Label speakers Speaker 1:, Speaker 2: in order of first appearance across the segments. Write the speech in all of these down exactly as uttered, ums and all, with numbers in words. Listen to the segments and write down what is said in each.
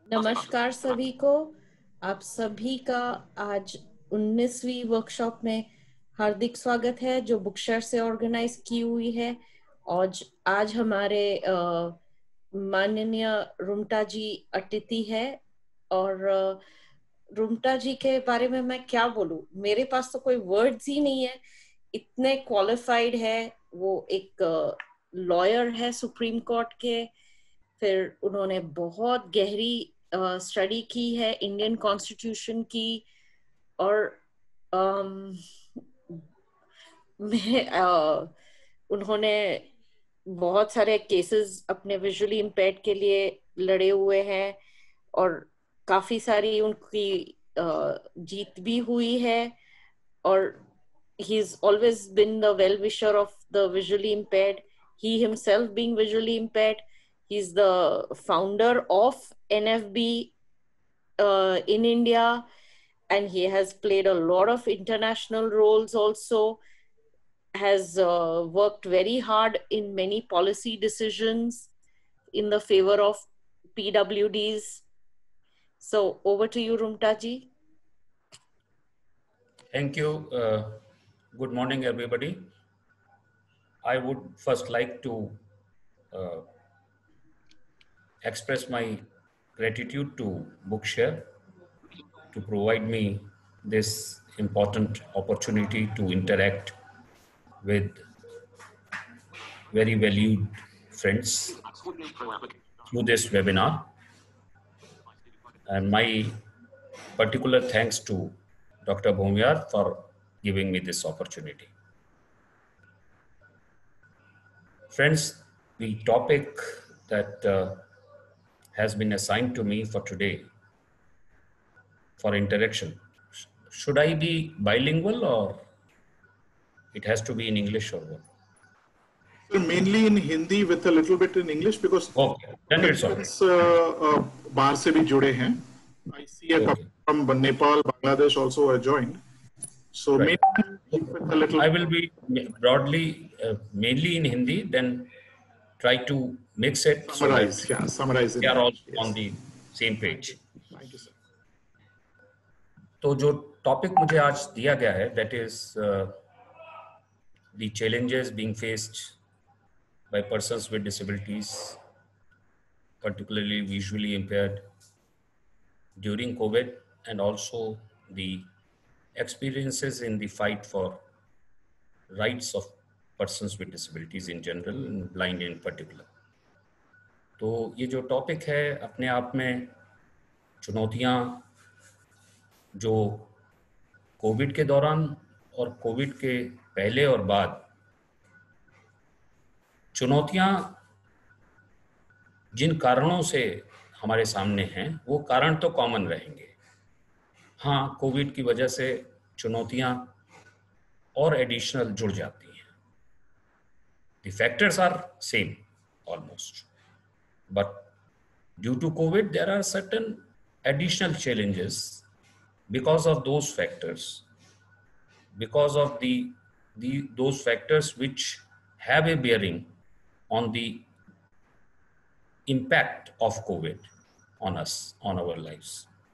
Speaker 1: नमस्कार सभी को। आप सभी का आज उन्नीसवीं वर्कशॉप में हार्दिक स्वागत है, जो बुकशेयर से ऑर्गेनाइज की हुई है। आज आज हमारे अ, माननीय रुमटा जी अतिथि है। और अ, रुमटा जी के बारे में मैं क्या बोलूं, मेरे पास तो कोई वर्ड्स ही नहीं है। इतने क्वालिफाइड है वो। एक लॉयर है सुप्रीम कोर्ट के। फिर उन्होंने बहुत गहरी स्टडी की है इंडियन कॉन्स्टिट्यूशन की। और अम, मैं अ, उन्होंने बहुत सारे केसेस अपने विजुअली इम्पेयर्ड के लिए लड़े हुए हैं। और काफी सारी उनकी अ, जीत भी हुई है। और he's always been the well wisher of the visually impaired. He himself being visually impaired, he's the founder of N F B uh, in India, and he has played a lot of international roles also. Has uh, worked very hard in many policy decisions in the favor of P W Ds. So over to you, Rumtaji.
Speaker 2: Thank you. Uh, good morning, everybody. I would first like to uh, express my gratitude to Bookshare to provide me this important opportunity to interact with very valued friends through this webinar. And my particular thanks to Doctor Bhumyar for giving me this opportunity. Friends, the topic that uh, has been assigned to me for today for interaction, should I be bilingual or it has to be in English or what?
Speaker 3: Sir, mainly in Hindi with a little bit in English because
Speaker 2: Okay, then it's okay.
Speaker 3: uh, uh, बाहर से भी जुड़े हैं. I see a couple
Speaker 2: Okay.
Speaker 3: from Nepal, Bangladesh also are joined. So
Speaker 2: Right.
Speaker 3: mainly with a little.
Speaker 2: I will be broadly, uh, mainly in Hindi, then try to mix it
Speaker 3: Summarize,
Speaker 2: so that
Speaker 3: yeah, summarize it.
Speaker 2: we are all
Speaker 3: Yes.
Speaker 2: on the same page.
Speaker 3: Thank you, sir.
Speaker 2: तो जो topic मुझे आज दिया गया है, that is uh, the challenges being faced by persons with disabilities, particularly visually impaired, during COVID, and also the experiences in the fight for rights of persons with disabilities in general and blind in particular. तो ये जो topic है अपने आप में चुनौतियाँ जो Covid के दौरान और कोविड के पहले और बाद, चुनौतियाँ जिन कारणों से हमारे सामने हैं वो कारण तो कॉमन रहेंगे। हाँ, कोविड की वजह से चुनौतियाँ और एडिशनल जुड़ जाती हैं। The factors are same almost, but due to COVID there are certain additional challenges because of those factors, because of the, the those factors which have a bearing on the impact of COVID on us, on our lives.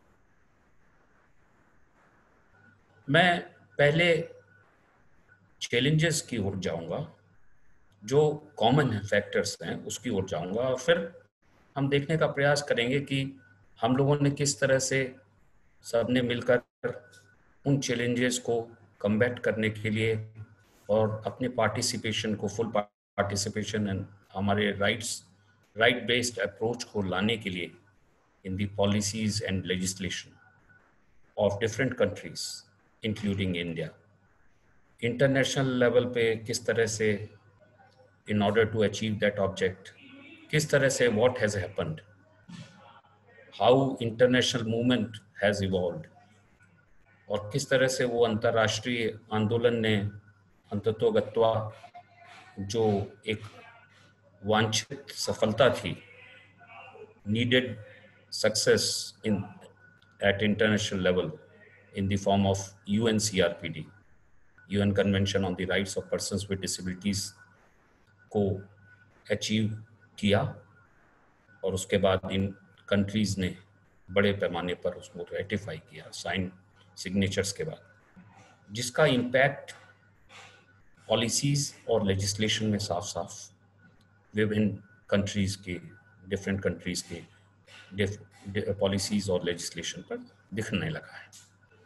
Speaker 2: मैं पहले challenges की ओर जाऊंगा, जो common factors हैं उसकी ओर जाऊंगा, और फिर हम देखने का प्रयास करेंगे कि हम लोगों ने किस तरह से सबने मिलकर उन चैलेंजेस को कम्बैट करने के लिए और अपने पार्टिसिपेशन को, फुल पार्टिसिपेशन एंड हमारे राइट्स राइट बेस्ड अप्रोच को लाने के लिए in the policies and legislation of different countries including India, international level पे किस तरह से in order to achieve that object, किस तरह से what has happened, how international movement has evolved, और किस तरह से वो अंतर्राष्ट्रीय आंदोलन ने अंततोगत्वा जो एक वांछित सफलता थी, needed success in at international level in the form of U N C R P D, U N Convention on the Rights of Persons with Disabilities, को अचीव किया। और उसके बाद इन कंट्रीज़ ने बड़े पैमाने पर उसको रेटिफाई किया साइन सिग्नेचर्स के बाद, जिसका इम्पैक्ट पॉलिसीज और लेजिस्लेशन में साफ साफ विभिन्न कंट्रीज के, डिफरेंट कंट्रीज के पॉलिसीज और लेजिस्लेशन पर दिखने लगा है।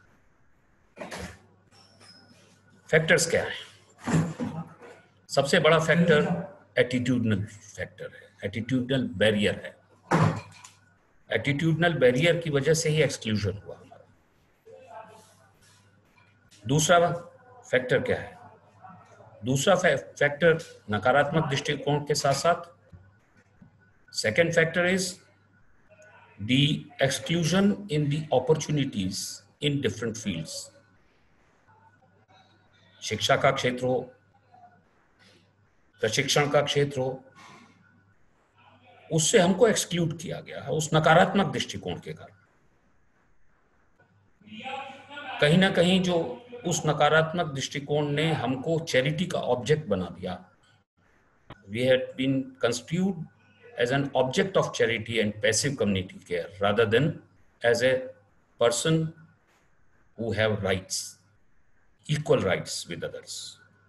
Speaker 2: फैक्टर्स क्या है? सबसे बड़ा फैक्टर एटीट्यूडनल फैक्टर है, एटीट्यूडनल बैरियर है। एटीट्यूडनल बैरियर की वजह से ही एक्सक्लूजन हुआ हमारा। दूसरा फैक्टर क्या है? दूसरा फैक्टर नकारात्मक दृष्टिकोण के साथ साथ second factor is the exclusion in the opportunities in different fields. शिक्षा का क्षेत्र हो, प्रशिक्षण का क्षेत्र हो, उससे हमको एक्सक्लूड किया गया है उस नकारात्मक दृष्टिकोण के कारण। कहीं ना कहीं जो उस नकारात्मक दृष्टिकोण ने हमको चैरिटी का ऑब्जेक्ट बना दिया। We had been constitute as an object of charity and passive community care rather than as a person who have rights, equal rights with others.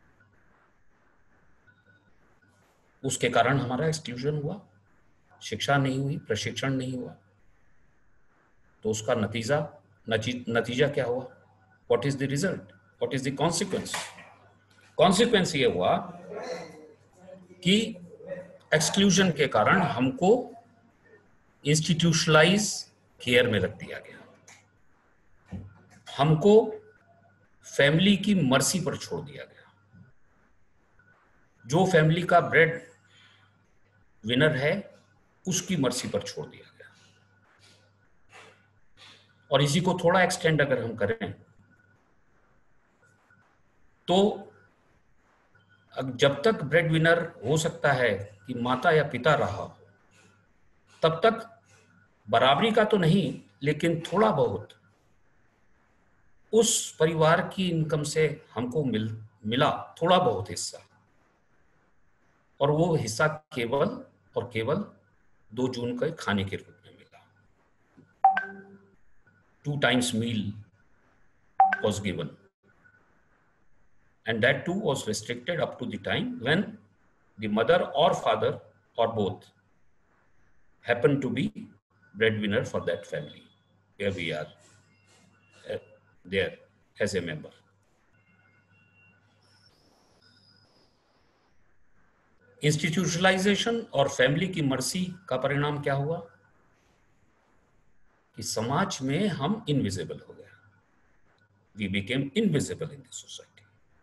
Speaker 2: उसके कारण हमारा एक्सक्लूजन हुआ, शिक्षा नहीं हुई, प्रशिक्षण नहीं हुआ। तो उसका नतीजा नतीजा क्या हुआ? What is the result? What is the consequence? Consequence ये हुआ कि एक्सक्लूजन के कारण हमको इंस्टीट्यूशनलाइज केयर में रख दिया गया, हमको फैमिली की मर्जी पर छोड़ दिया गया। जो फैमिली का ब्रेड विनर है उसकी मर्जी पर छोड़ दिया गया। और इसी को थोड़ा एक्सटेंड अगर हम करें तो जब तक ब्रेड विनर हो सकता है कि माता या पिता रहा, तब तक बराबरी का तो नहीं, लेकिन थोड़ा बहुत उस परिवार की इनकम से हमको मिल मिला थोड़ा बहुत हिस्सा, और वो हिस्सा केवल और केवल दो जून के खाने के रूप में मिला। Two times meal was given, and that too was restricted up to the time when the mother or father or both happened to be breadwinner for that family where we are uh, there as a member. Institutionalization और family की मर्जी का परिणाम क्या हुआ कि समाज में हम इनविजिबल हो गए। We became invisible in the society.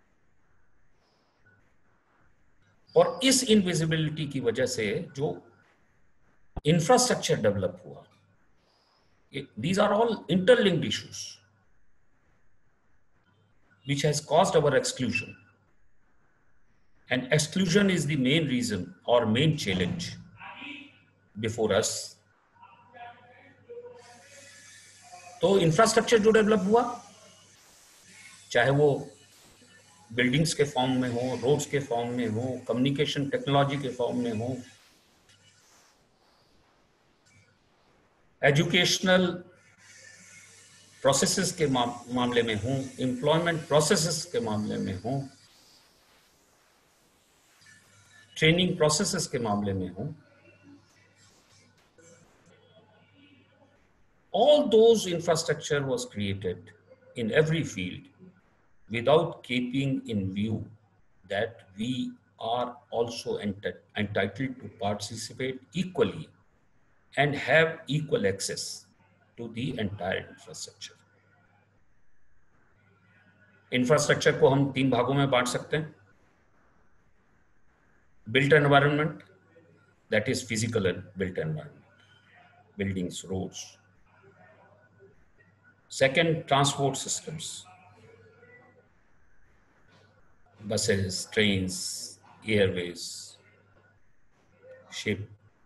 Speaker 2: और इस इनविजिबिलिटी की वजह से जो इंफ्रास्ट्रक्चर डेवलप हुआ, these are all interlinked issues which has caused our exclusion. And exclusion is the main reason or main challenge before us. तो इंफ्रास्ट्रक्चर जो develop हुआ, चाहे वो बिल्डिंग्स के फॉर्म में हो, रोड्स के फॉर्म में हो, कम्युनिकेशन टेक्नोलॉजी के फॉर्म में हो, एजुकेशनल प्रोसेसेस के मामले में हो, एम्प्लॉयमेंट प्रोसेसेस के मामले में हो, ट्रेनिंग प्रोसेसेस के मामले में हो, all those infrastructure was created in every field without keeping in view that we are also ent entitled to participate equally and have equal access to the entire infrastructure. Infrastructure को हम तीन भागों में बांट सकते हैं. Built environment, that is physical and built environment, buildings, roads. Second, transport systems, buses, trains, airways, ship,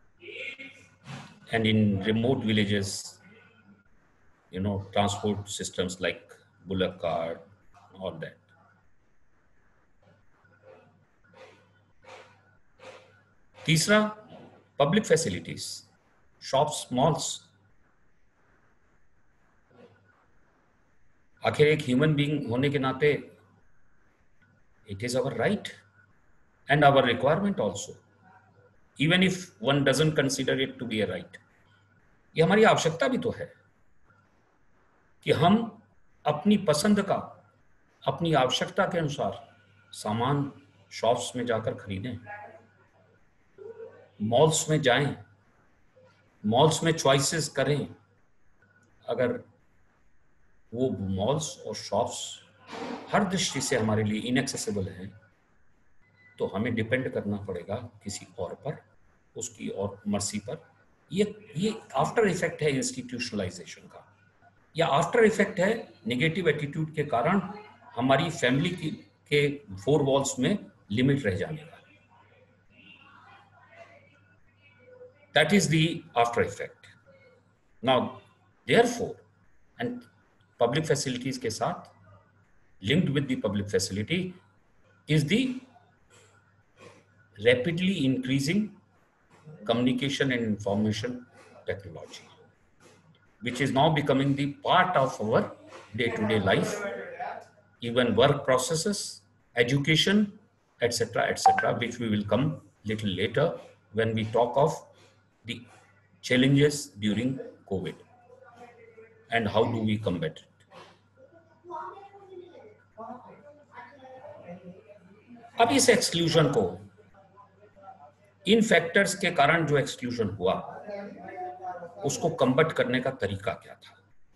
Speaker 2: and in remote villages, you know, transport systems like bullock cart, all that. तीसरा, public facilities, shops, malls, आखिर एक human being होने के नाते it is our right and our requirement also, even if one doesn't consider it to be a right. ये हमारी आवश्यकता भी तो है कि हम अपनी पसंद का, अपनी आवश्यकता के अनुसार सामान शॉप्स में जाकर खरीदें, मॉल्स में जाएं, मॉल्स में चॉइसेस करें। अगर वो मॉल्स और शॉप्स हर दृष्टि से हमारे लिए इनएक्सेसिबल हैं, तो हमें डिपेंड करना पड़ेगा किसी और पर, उसकी और मर्जी पर। ये ये आफ्टर इफेक्ट है इंस्टीट्यूशनलाइजेशन का, या आफ्टर इफेक्ट है नेगेटिव एटीट्यूड के कारण हमारी फैमिली की के फोर वॉल्स में लिमिट रह जाने का। That is the after effect. Now therefore, and public facilities के साथ linked with the public facility is the rapidly increasing communication and information technology, which is now becoming the part of our day-to-day life, even work processes, education, et cetera, et cetera, which we will come little later when we talk of the challenges during COVID and how do we combat it. अब इस exclusion को, इन factors के कारण जो exclusion हुआ, उसको कम्बट करने का तरीका क्या था?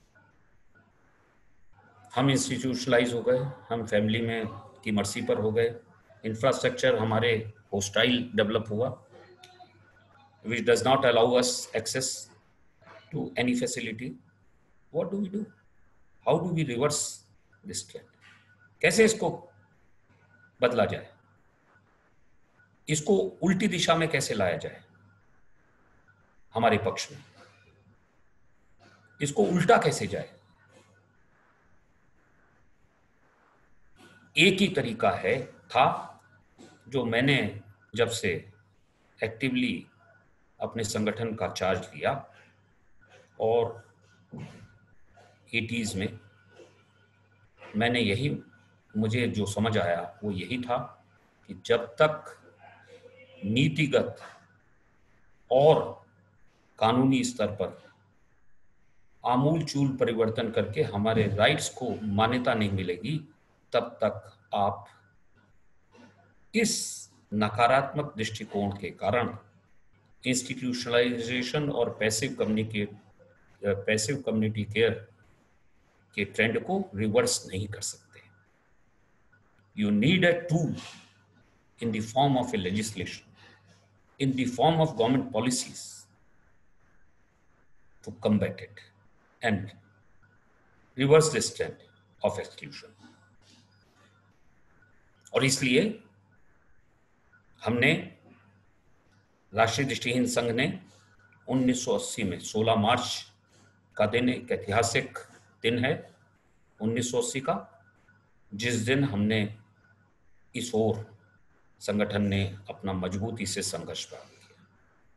Speaker 2: हम इंस्टीट्यूशनलाइज हो गए, हम फैमिली में की मर्जी पर हो गए, इंफ्रास्ट्रक्चर हमारे होस्टाइल डेवलप हुआ, which does not allow us access to any facility. What do we do? How do we reverse this trend? कैसे इसको बदला जाए? इसको उल्टी दिशा में कैसे लाया जाए हमारे पक्ष में? इसको उल्टा कैसे जाए? एक ही तरीका है था जो मैंने जब से एक्टिवली अपने संगठन का चार्ज लिया और एटीज़ में, मैंने यही, मुझे जो समझ आया वो यही था कि जब तक नीतिगत और कानूनी स्तर पर आमूल चूल परिवर्तन करके हमारे राइट्स को मान्यता नहीं मिलेगी, तब तक आप इस नकारात्मक दृष्टिकोण के कारण इंस्टीट्यूशनलाइजेशन और passive communicate passive community care के ट्रेंड को रिवर्स नहीं कर सकते। You need a tool in the form of a legislation, in the form of government policies to combat it and reverse this trend of exclusion. और इसलिए हमने, राष्ट्रीय दृष्टिहीन संघ ने उन्नीस सौ अस्सी में सोलह मार्च का दिन एक ऐतिहासिक दिन है उन्नीस सौ अस्सी का, जिस दिन हमने इस ओर संगठन ने अपना मजबूती से संघर्ष प्रारंभ किया।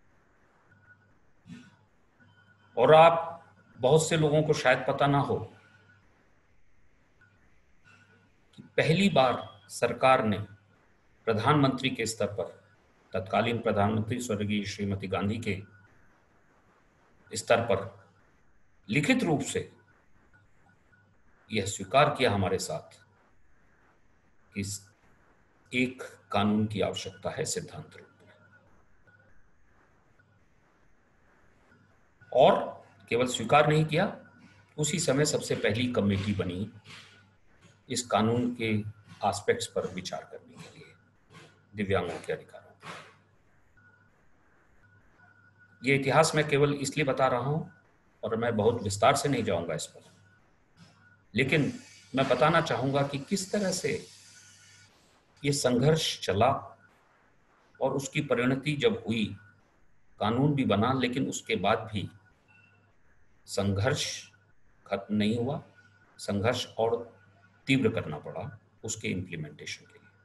Speaker 2: और आप, बहुत से लोगों को शायद पता ना हो कि पहली बार सरकार ने प्रधानमंत्री के स्तर पर, तत्कालीन प्रधानमंत्री स्वर्गीय श्रीमती गांधी के स्तर पर लिखित रूप से यह स्वीकार किया हमारे साथ कि एक कानून की आवश्यकता है सिद्धांत रूप में। और केवल स्वीकार नहीं किया, उसी समय सबसे पहली कमेटी बनी इस कानून के एस्पेक्ट्स पर विचार करने के लिए, दिव्यांगों के अधिकारों पर। यह इतिहास मैं केवल इसलिए बता रहा हूं और मैं बहुत विस्तार से नहीं जाऊंगा इस पर, लेकिन मैं बताना चाहूंगा कि किस तरह से ये संघर्ष चला और उसकी परिणति जब हुई, कानून भी बना, लेकिन उसके बाद भी संघर्ष खत्म नहीं हुआ, संघर्ष और तीव्र करना पड़ा उसके इम्प्लीमेंटेशन के लिए।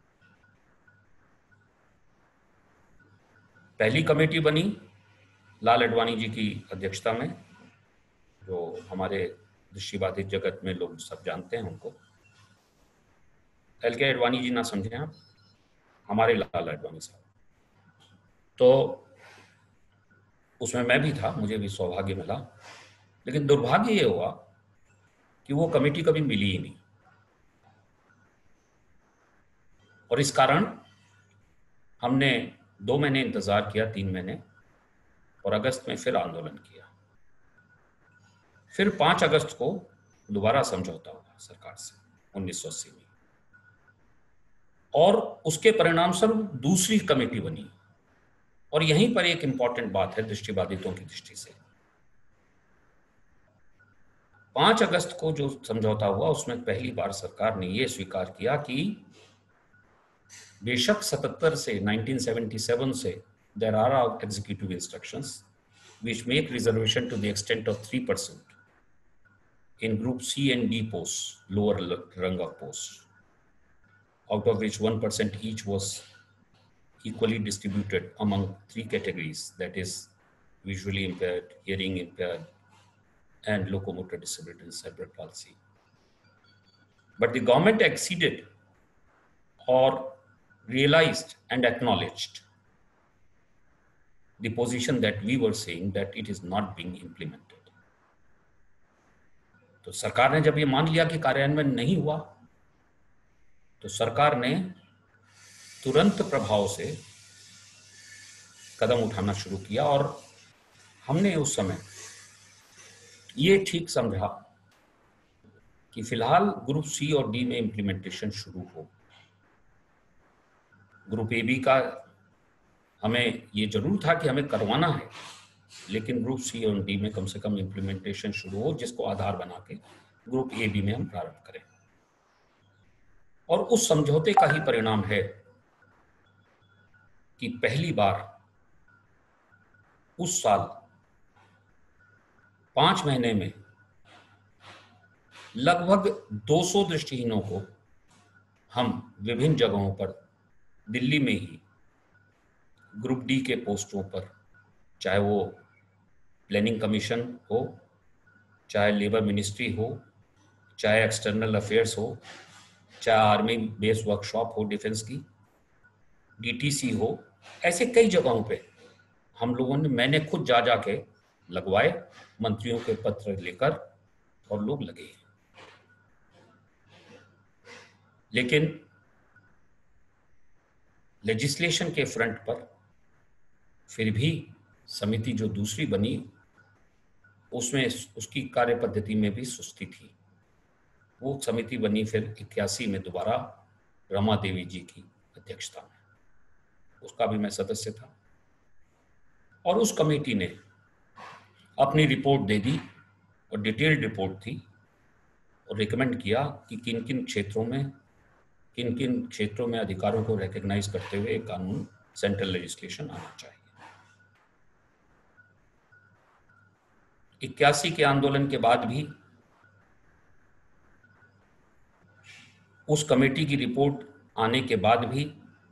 Speaker 2: पहली कमेटी बनी लाल अडवाणी जी की अध्यक्षता में, जो हमारे दृष्टिबाधित जगत में लोग सब जानते हैं उनको। एल के आडवाणी जी ना समझें आप, हमारे लाल आडवाणी साहब। तो उसमें मैं भी था, मुझे भी सौभाग्य मिला, लेकिन दुर्भाग्य ये हुआ कि वो कमेटी कभी मिली ही नहीं, और इस कारण हमने दो महीने इंतजार किया, तीन महीने, और अगस्त में फिर आंदोलन किया। फिर पांच अगस्त को दोबारा समझौता हुआ सरकार से उन्नीस सौ अस्सी में, और उसके परिणाम स्वरूप दूसरी कमेटी बनी। और यहीं पर एक इंपॉर्टेंट बात है दृष्टिबाधितों की दृष्टि से। पांच अगस्त को जो समझौता हुआ उसमें पहली बार सरकार ने यह स्वीकार किया कि बेशक सतहत्तर से उन्नीस सौ सतहत्तर से there are executive instructions which make reservation to the extent of three percent in group C and D posts, lower rung of posts, out of which one percent each was equally distributed among three categories, that is visually impaired, hearing impaired, and locomotor disability and cerebral palsy. But the government acceded or realized and acknowledged the position that we were saying that it is not being implemented. तो सरकार ने जब ये मान लिया कि कार्यान्वयन नहीं हुआ, तो सरकार ने तुरंत प्रभाव से कदम उठाना शुरू किया, और हमने उस समय ये ठीक समझा कि फिलहाल ग्रुप सी और डी में इंप्लीमेंटेशन शुरू हो। ग्रुप ए बी का हमें ये जरूर था कि हमें करवाना है, लेकिन ग्रुप सी और डी में कम से कम इंप्लीमेंटेशन शुरू हो, जिसको आधार बना के ग्रुप ए बी में हम प्रारंभ करें। और उस समझौते का ही परिणाम है कि पहली बार उस साल पांच महीने में लगभग दो सौ दृष्टिहीनों को हम विभिन्न जगहों पर, दिल्ली में ही ग्रुप डी के पोस्टों पर, चाहे वो प्लानिंग कमीशन हो, चाहे लेबर मिनिस्ट्री हो, चाहे एक्सटर्नल अफेयर्स हो, चाहे आर्मी बेस वर्कशॉप हो डिफेंस की, डीटीसी हो, ऐसे कई जगहों पे हम लोगों ने, मैंने खुद जा जा के लगवाए, मंत्रियों के पत्र लेकर, और लोग लगे। लेकिन लेजिस्लेशन के फ्रंट पर फिर भी समिति जो दूसरी बनी, उसमें उसकी कार्य पद्धति में भी सुस्ती थी। वो समिति बनी फिर इक्यासी में दोबारा रमा देवी जी की अध्यक्षता में, उसका भी मैं सदस्य था। और उस कमेटी ने अपनी रिपोर्ट दे दी, और डिटेल्ड रिपोर्ट थी, और रिकमेंड किया कि किन किन क्षेत्रों में किन किन क्षेत्रों में अधिकारों को रिकॉग्नाइज करते हुए कानून, सेंट्रल लेजिस्लेशन आना चाहिए। इक्यासी के आंदोलन के बाद भी उस कमेटी की रिपोर्ट आने के बाद भी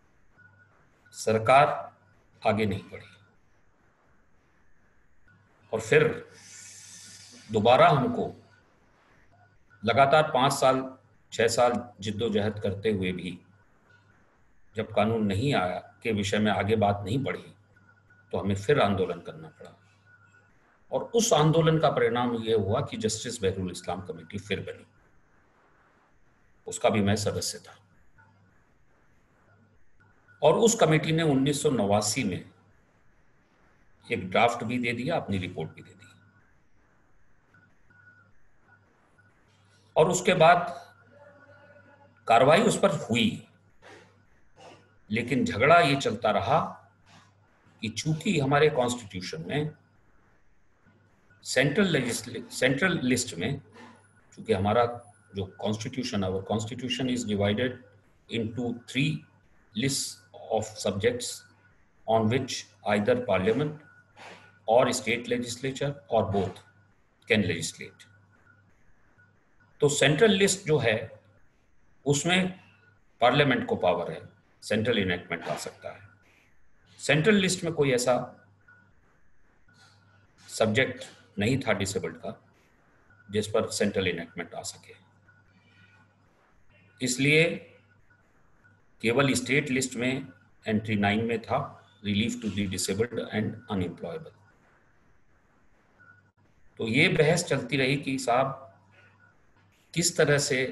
Speaker 2: सरकार आगे नहीं बढ़ी, और फिर दोबारा हमको लगातार पांच साल छह साल जिद्दोजहद करते हुए भी जब कानून नहीं आया के विषय में आगे बात नहीं बढ़ी, तो हमें फिर आंदोलन करना पड़ा। और उस आंदोलन का परिणाम यह हुआ कि जस्टिस बहरुल इस्लाम कमेटी फिर बनी, उसका भी मैं सदस्य था। और उस कमेटी ने उन्नीस सौ नवासी में एक ड्राफ्ट भी दे दिया, अपनी रिपोर्ट भी दे दी, और उसके बाद कार्रवाई उस पर हुई। लेकिन झगड़ा ये चलता रहा कि चूंकि हमारे कॉन्स्टिट्यूशन में सेंट्रल सेंट्रल लिस्ट में, चूंकि हमारा जो कॉन्स्टिट्यूशन है, वो constitution is divided into three list of subjects on which either parliament और स्टेट लेजिस्लेचर और बोथ कैन लेजिस्लेट। तो सेंट्रल लिस्ट जो है उसमें पार्लियामेंट को पावर है, सेंट्रल इनेक्टमेंट आ सकता है। सेंट्रल लिस्ट में कोई ऐसा सब्जेक्ट नहीं था डिसेबल्ड का जिस पर सेंट्रल इनेक्टमेंट आ सके। इसलिए केवल स्टेट लिस्ट में एंट्री नाइन में था relief to the disabled and unemployable. तो ये बहस चलती रही कि साहब किस तरह से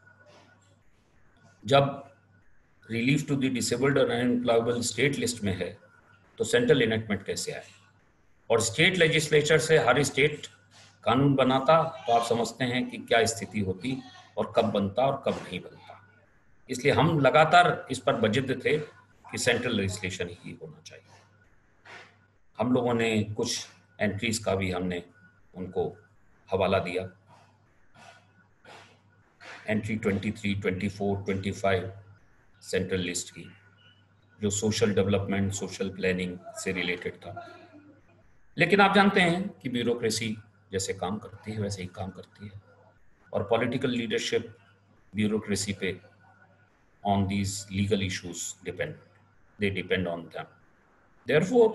Speaker 2: जब रिलीफ टू द डिसेबल्ड और अनएम्प्लॉयबल स्टेट लिस्ट में है तो सेंट्रल इनेक्टमेंट कैसे आए। और स्टेट लेजिस्लेचर से हर स्टेट कानून बनाता तो आप समझते हैं कि क्या स्थिति होती और कब बनता और कब नहीं बनता। इसलिए हम लगातार इस पर बजिद थे कि सेंट्रल लेजिस्लेशन ही होना चाहिए। हम लोगों ने कुछ एंट्रीज का भी हमने उनको हवाला दिया, एंट्री तेईस, चौबीस, पच्चीस सेंट्रल लिस्ट की, जो सोशल डेवलपमेंट, सोशल प्लानिंग से रिलेटेड था। लेकिन आप जानते हैं कि ब्यूरोक्रेसी जैसे काम करती है वैसे ही काम करती है, और पॉलिटिकल लीडरशिप ब्यूरोक्रेसी पे on these legal issues depend, they depend on them. Therefore,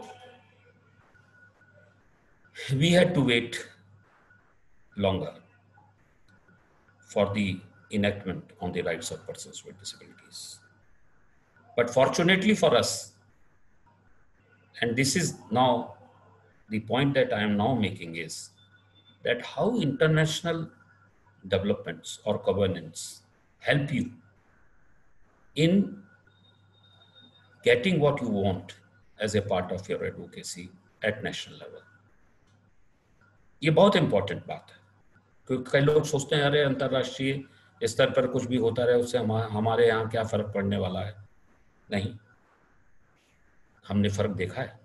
Speaker 2: we had to wait longer for the enactment on the rights of persons with disabilities. But fortunately for us, and this is now the point that I am now making, is that how international developments or governance help you in getting what you want as a part of your advocacy at national level. ये बहुत important बात है, क्योंकि कई लोग सोचते हैं अरे अंतर्राष्ट्रीय स्तर पर कुछ भी होता रहे उससे हम, हमारे यहाँ क्या फर्क पड़ने वाला है। नहीं, हमने फर्क देखा है।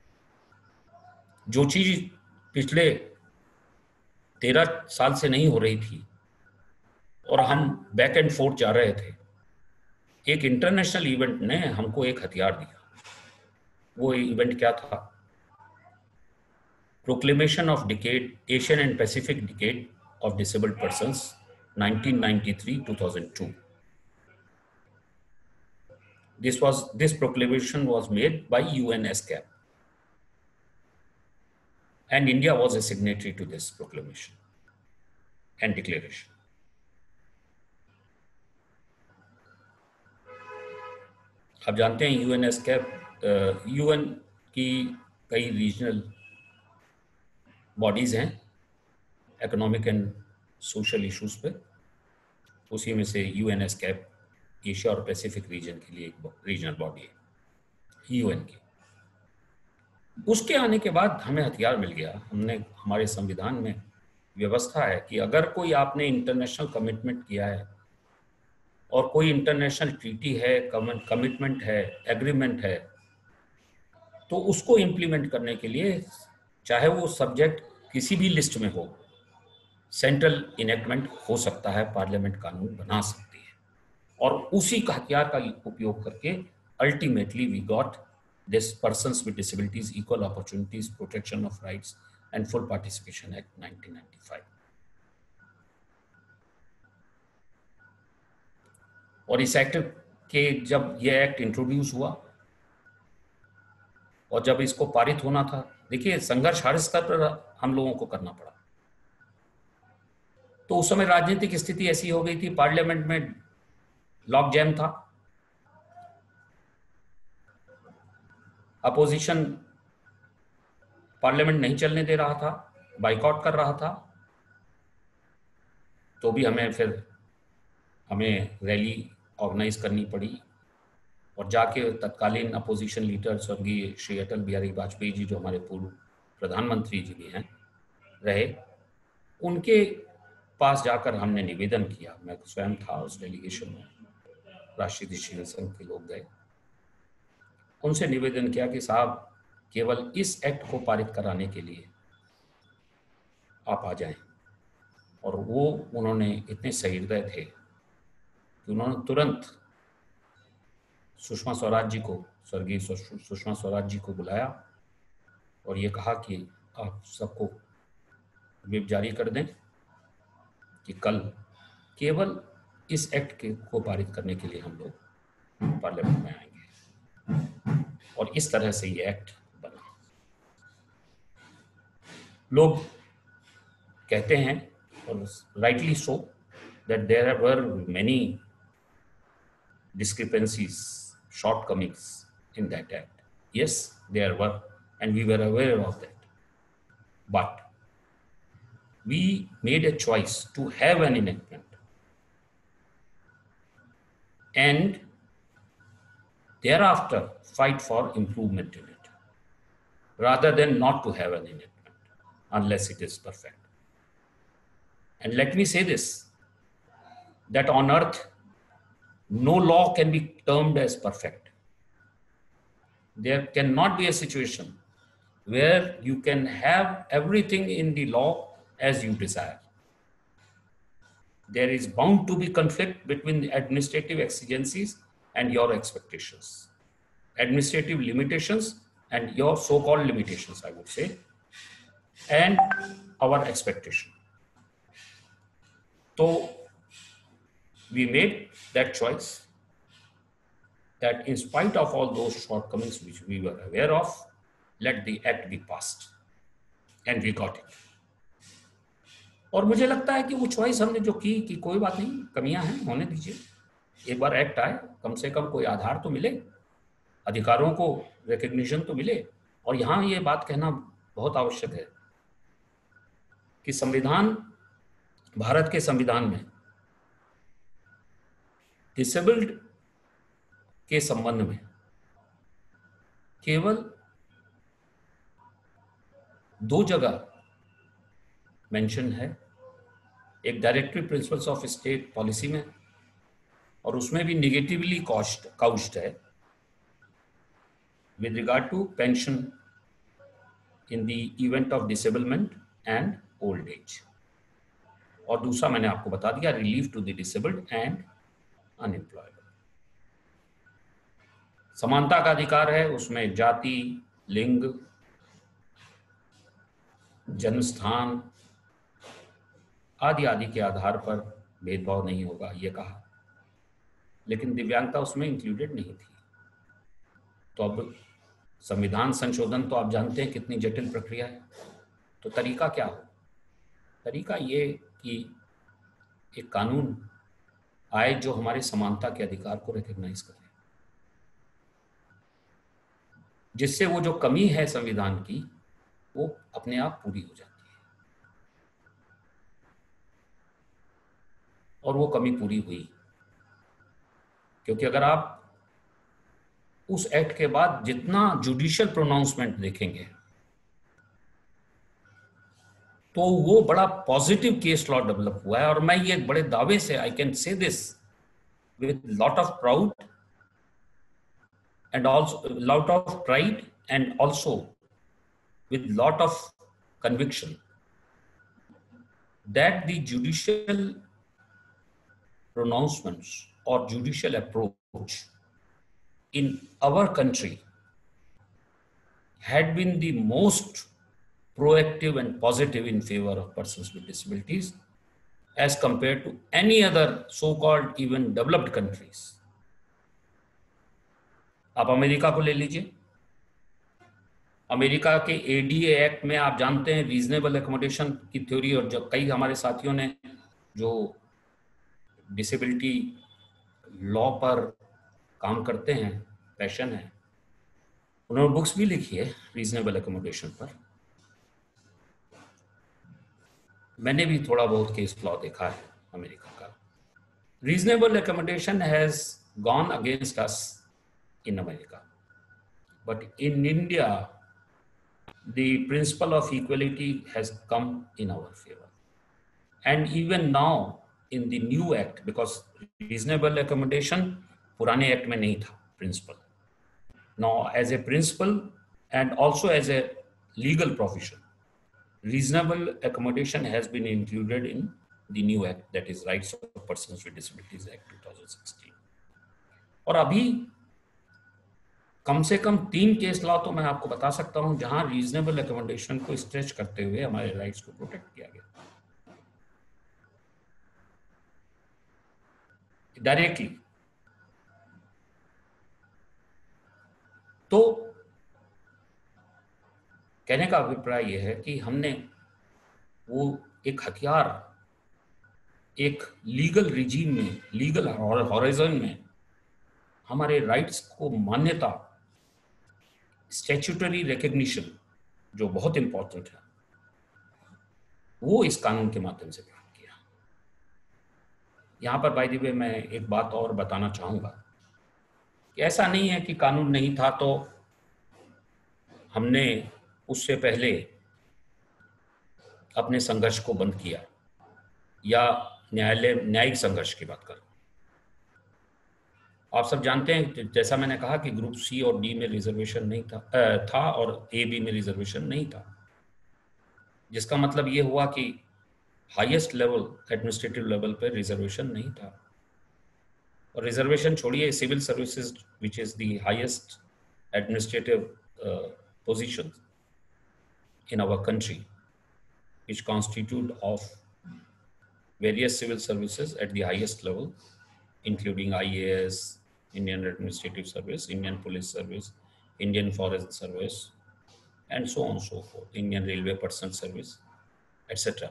Speaker 2: जो चीज पिछले तेरह साल से नहीं हो रही थी और हम बैक एंड फोर्थ जा रहे थे, एक इंटरनेशनल इवेंट ने हमको एक हथियार दिया। वो इवेंट क्या था? Proclamation of decade, Asian and Pacific decade of disabled persons nineteen ninety three two thousand two. This was this proclamation was made by U N ESCAP, and India was a signatory to this proclamation and declaration. आप जानते हैं UN एस्कैप UN की कई regional bodies हैं economic and social issues पे। उसी में से यूएन एस्कैप एशिया और पैसिफिक रीजन के लिए एक रीजनल बॉडी है यूएन की। उसके आने के बाद हमें हथियार मिल गया। हमने, हमारे संविधान में व्यवस्था है कि अगर कोई आपने इंटरनेशनल कमिटमेंट किया है और कोई इंटरनेशनल ट्रीटी है, कमिटमेंट है, एग्रीमेंट है, तो उसको इम्प्लीमेंट करने के लिए चाहे वो सब्जेक्ट किसी भी लिस्ट में हो, सेंट्रल इनेक्टमेंट हो सकता है, पार्लियामेंट कानून बना सकती है। और उसी का हथियार का उपयोग करके ultimately we got this persons with disabilities equal opportunities protection of rights and full participation act nineteen ninety five. और इस एक्ट के जब यह एक्ट इंट्रोड्यूस हुआ और जब इसको पारित होना था, देखिए संघर्ष हर स्तर पर हम लोगों को करना पड़ा। तो उस समय राजनीतिक स्थिति ऐसी हो गई थी, पार्लियामेंट में लॉक जैम था, अपोजिशन पार्लियामेंट नहीं चलने दे रहा था, बाइकआउट कर रहा था। तो भी हमें फिर हमें रैली ऑर्गेनाइज करनी पड़ी और जाके तत्कालीन अपोजिशन लीडर स्वर्गीय श्री अटल बिहारी वाजपेयी जी, जो हमारे पूर्व प्रधानमंत्री जी भी हैं रहे, उनके पास जाकर हमने निवेदन किया। मैं स्वयं था उस डेलीगेशन में, राष्ट्रीय डिजिटल संघ के लोग गए, उनसे निवेदन किया कि साहब केवल इस एक्ट को पारित कराने के लिए आप आ जाएं। और वो उन्होंने इतने सहृदय थे कि उन्होंने तुरंत सुषमा स्वराज जी को, स्वर्गीय सुषमा स्वराज जी को बुलाया और ये कहा कि आप सबको व्हिप जारी कर दें कि कल केवल इस एक्ट के को पारित करने के लिए हम लोग पार्लियामेंट में आएंगे। और इस तरह से ये एक्ट बना। लोग कहते हैं rightly so, that there were many discrepancies, shortcomings in that act. Yes, there were, and we were aware of that. But we made a choice to have an enactment and thereafter fight for improvement in it, rather than not to have an enactment unless it is perfect. And let me say this, that on earth, no law can be termed as perfect. There cannot be a situation where you can have everything in the law as you desire. There is bound to be conflict between the administrative exigencies and your expectations, administrative limitations and your so-called limitations, I would say, and our expectation. So we made that choice that in spite of all those shortcomings which we were aware of, let the act be passed, and we got it. और मुझे लगता है कि वो choice हमने जो की कि कोई बात नहीं, कमियां हैं, होने दीजिए, एक बार एक्ट आए, कम से कम कोई आधार तो मिले, अधिकारों को रिकग्निशन तो मिले। और यहाँ ये बात कहना बहुत आवश्यक है कि संविधान, भारत के संविधान में डिसेबल्ड के संबंध में केवल दो जगह मेंशन है, एक directory principles of state policy में, और उसमें भी निगेटिवली काउच्ड काउच्ड है with regard to pension in the event of disablement and old age. और दूसरा मैंने आपको बता दिया, relief to the disabled and unemployable. समानता का अधिकार है, उसमें जाति, लिंग, जन्म स्थान आदि आदि के आधार पर भेदभाव नहीं होगा, ये कहा, लेकिन दिव्यांगता उसमें इंक्लूडेड नहीं थी। तो अब संविधान संशोधन तो आप जानते हैं कितनी जटिल प्रक्रिया है, तो तरीका क्या हो? तरीका ये कि एक कानून आए जो हमारे समानता के अधिकार को रिकॉग्नाइज करे, जिससे वो जो कमी है संविधान की वो अपने आप पूरी हो जाती है। और वो कमी पूरी हुई, क्योंकि अगर आप उस एक्ट के बाद जितना जुडिशियल प्रोनाउंसमेंट देखेंगे तो वो बड़ा पॉजिटिव केस लॉ डेवलप हुआ है। और मैं ये बड़े दावे से, I can say this with lot of proud and also lot of pride and also with lot of conviction that the judicial pronouncements or judicial approach in our country had been the most proactive and positive in favor of persons with disabilities as compared to any other so-called even developed countries. आप America को ले लीजिए, America के ADA act में आप जानते हैं reasonable accommodation की थ्योरी, और जो कई हमारे साथियों ने जो डिसेबिलिटी लॉ पर काम करते हैं, पैशन है, उन्होंने बुक्स भी लिखी है रीजनेबल एकोमोडेशन पर। मैंने भी थोड़ा बहुत केस लॉ देखा है अमेरिका का। Reasonable accommodation has gone against us in America, but in India the principle of equality has come in our favour, and even now in the new act, because reasonable accommodation पुराने act में नहीं था principle. Now as a principle and also as a legal provision, reasonable accommodation has been included in the new act, that is Rights of Persons with Disabilities Act twenty sixteen. और अभी कम से कम तीन case law तो मैं आपको बता सकता हूं जहां रीजनेबल accommodation को स्ट्रेच करते हुए हमारे राइट्स को प्रोटेक्ट किया गया डायरेक्टली। तो कहने का अभिप्राय यह है कि हमने वो एक हथियार एक लीगल रिजीम में, लीगल हॉराइजन में हमारे राइट्स को मान्यता, स्टैट्यूटरी रिकॉग्निशन जो बहुत इंपॉर्टेंट है, वो इस कानून के माध्यम से प्राप्त किया। यहां पर बाय द वे मैं एक बात और बताना चाहूंगा कि ऐसा नहीं है कि कानून नहीं था तो हमने उससे पहले अपने संघर्ष को बंद किया, या न्यायालय न्यायिक संघर्ष की बात करूं। आप सब जानते हैं, जैसा मैंने कहा कि ग्रुप सी और डी में रिजर्वेशन नहीं था आ, था और ए बी में रिजर्वेशन नहीं था, जिसका मतलब ये हुआ कि हाईएस्ट लेवल, एडमिनिस्ट्रेटिव लेवल पर रिजर्वेशन नहीं था। और रिजर्वेशन छोड़िए, civil services which is the highest administrative position in our country, which constitute of various civil services at the highest level, including I A S, Indian Administrative Service, Indian Police Service, Indian Foreign Service, and so on and so forth, Indian Railway Personnel Service, et cetera.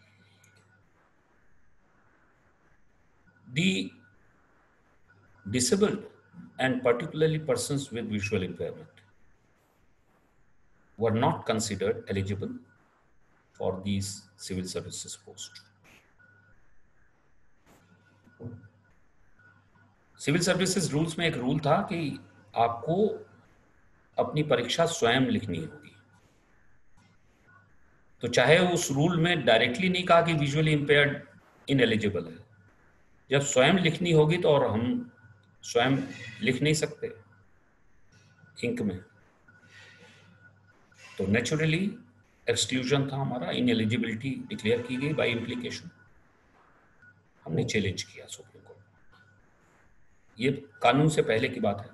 Speaker 2: The disabled and particularly persons with visual impairment were not considered eligible for these civil services posts. Civil services rules में एक rule था कि आपको अपनी परीक्षा स्वयं लिखनी होगी। तो चाहे उस रूल में डायरेक्टली नहीं कहा कि विजुअली इंपेयर्ड इनएलिजिबल है, जब स्वयं लिखनी होगी तो और हम स्वयं लिख नहीं सकते इंक में, तो नेचुरली एक्सक्लूजन था हमारा, इनएलिजिबिलिटी डिक्लेयर की गई बाय इम्प्लीकेशन। हमने चैलेंज किया सुप्रीम कोर्ट। ये कानून से पहले की बात है।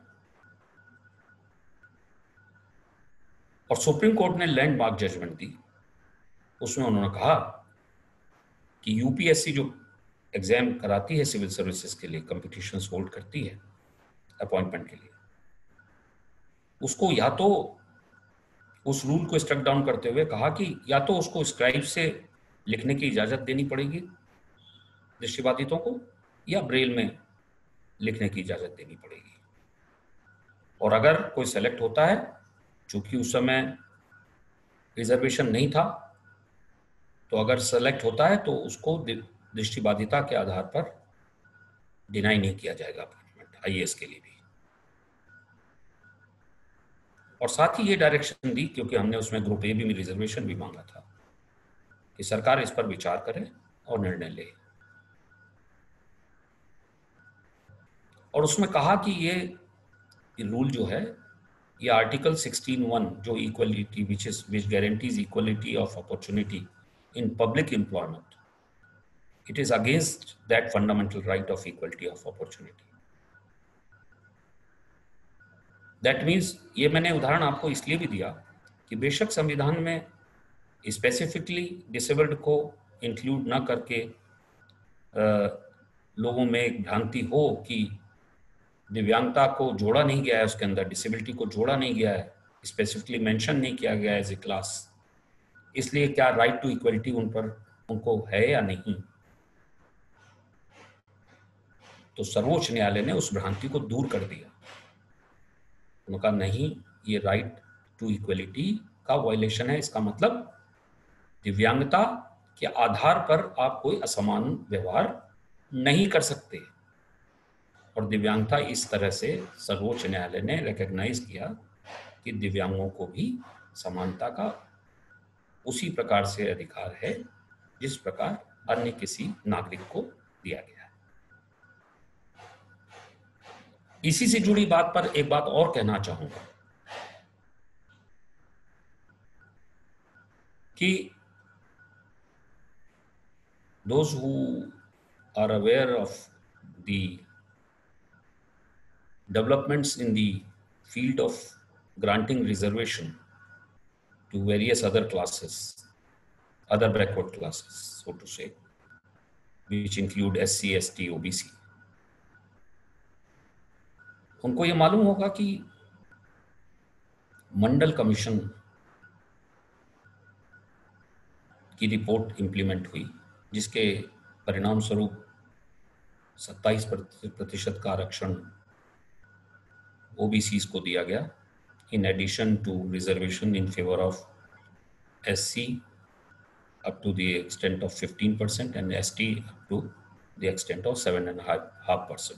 Speaker 2: और सुप्रीम कोर्ट ने लैंडमार्क जजमेंट दी। उसमें उन्होंने कहा कि यूपीएससी जो एग्जाम कराती है सिविल सर्विसेज के लिए, कंपटीशंस होल्ड करती है अपॉइंटमेंट के लिए, उसको या तो उस रूल को स्ट्रक डाउन करते हुए कहा कि या तो उसको स्क्राइब से लिखने की इजाजत देनी पड़ेगी दृष्टिबाधितों को, या ब्रेल में लिखने की इजाजत देनी पड़ेगी। और अगर कोई सेलेक्ट होता है, चूंकि उस समय रिजर्वेशन नहीं था, तो अगर सेलेक्ट होता है तो उसको दृष्टिबाधिता के आधार पर डिनाई नहीं किया जाएगा अपॉइंटमेंट, आईएएस के लिए भी। और साथ ही ये डायरेक्शन दी, क्योंकि हमने उसमें ग्रुप ए बी में रिजर्वेशन भी मांगा था, कि सरकार इस पर विचार करे और निर्णय ले। और उसमें कहा कि ये रूल जो है, ये आर्टिकल सिक्सटीन वन जो equality which is which guarantees equality of opportunity in public employment, it is against that fundamental right of equality of opportunity. That means, ये मैंने उदाहरण आपको इसलिए भी दिया कि बेशक संविधान में स्पेसिफिकली डिसेबल्ड को इंक्लूड ना करके आ, लोगों में एक भ्रांति हो कि दिव्यांगता को जोड़ा नहीं गया है, उसके अंदर डिसेबिलिटी को जोड़ा नहीं गया है, स्पेसिफिकली मेंशन नहीं किया गया एज ए क्लास, इसलिए क्या राइट टू इक्वलिटी उन पर उनको है या नहीं। तो सर्वोच्च न्यायालय ने उस भ्रांति को दूर कर दिया। उन्होंने कहा नहीं, ये राइट टू इक्वलिटी का वायलेशन है। इसका मतलब दिव्यांगता के आधार पर आप कोई असमान व्यवहार नहीं कर सकते। और दिव्यांगता इस तरह से सर्वोच्च न्यायालय ने रिकॉग्नाइज किया कि दिव्यांगों को भी समानता का उसी प्रकार से अधिकार है जिस प्रकार अन्य किसी नागरिक को दिया गया है। इसी से जुड़ी बात पर एक बात और कहना चाहूंगा कि those who are aware of the developments in the field of granting reservation to various other classes, other backward classes, so to say, which include S C, S T, O B C, उनको ये मालूम होगा कि Mandal commission की report implement हुई, जिसके परिणाम स्वरूप सत्ताईस प्रतिशत का आरक्षण ओबीसीज को दिया गया, in addition to reservation in favor of S C up to the extent of fifteen percent and S T up to the extent of seven and a half percent.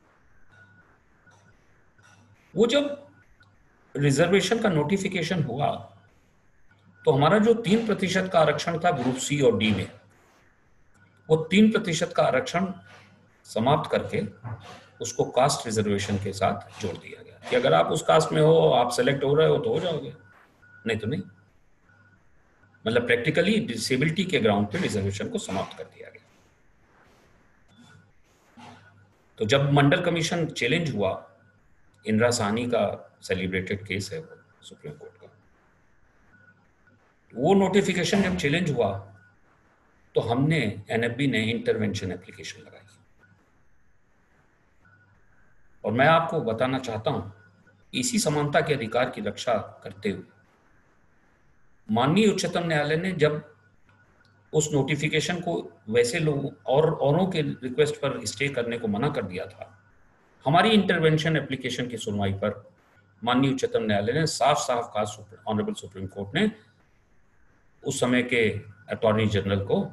Speaker 2: वो जब रिजर्वेशन का notification हुआ तो हमारा जो तीन प्रतिशत का आरक्षण था ग्रुप सी और डी में, वो तीन प्रतिशत का आरक्षण समाप्त करके उसको कास्ट रिजर्वेशन के साथ जोड़ दिया गया कि अगर आप उस कास्ट में हो, आप सेलेक्ट हो रहे हो तो हो जाओगे, नहीं तो नहीं। मतलब प्रैक्टिकली डिसेबिलिटी के ग्राउंड पे रिजर्वेशन को समाप्त कर दिया गया। तो जब मंडल कमीशन चैलेंज हुआ, इंदिरा साहनी का सेलिब्रेटेड केस है वो सुप्रीम कोर्ट का, वो नोटिफिकेशन जब चैलेंज हुआ तो हमने एनएफबी ने इंटरवेंशन एप्लीकेशन लगाई। और मैं आपको बताना चाहता हूं, इसी समानता के अधिकार की रक्षा करते हुए माननीय उच्चतम न्यायालय ने जब उस नोटिफिकेशन को वैसे लोगों और औरों के रिक्वेस्ट पर स्टे करने को मना कर दिया था, हमारी इंटरवेंशन एप्लीकेशन की सुनवाई पर माननीय उच्चतम न्यायालय ने साफ साफ कहा, ऑनरेबल सुप्रीम कोर्ट ने उस समय के अटॉर्नी जनरल को,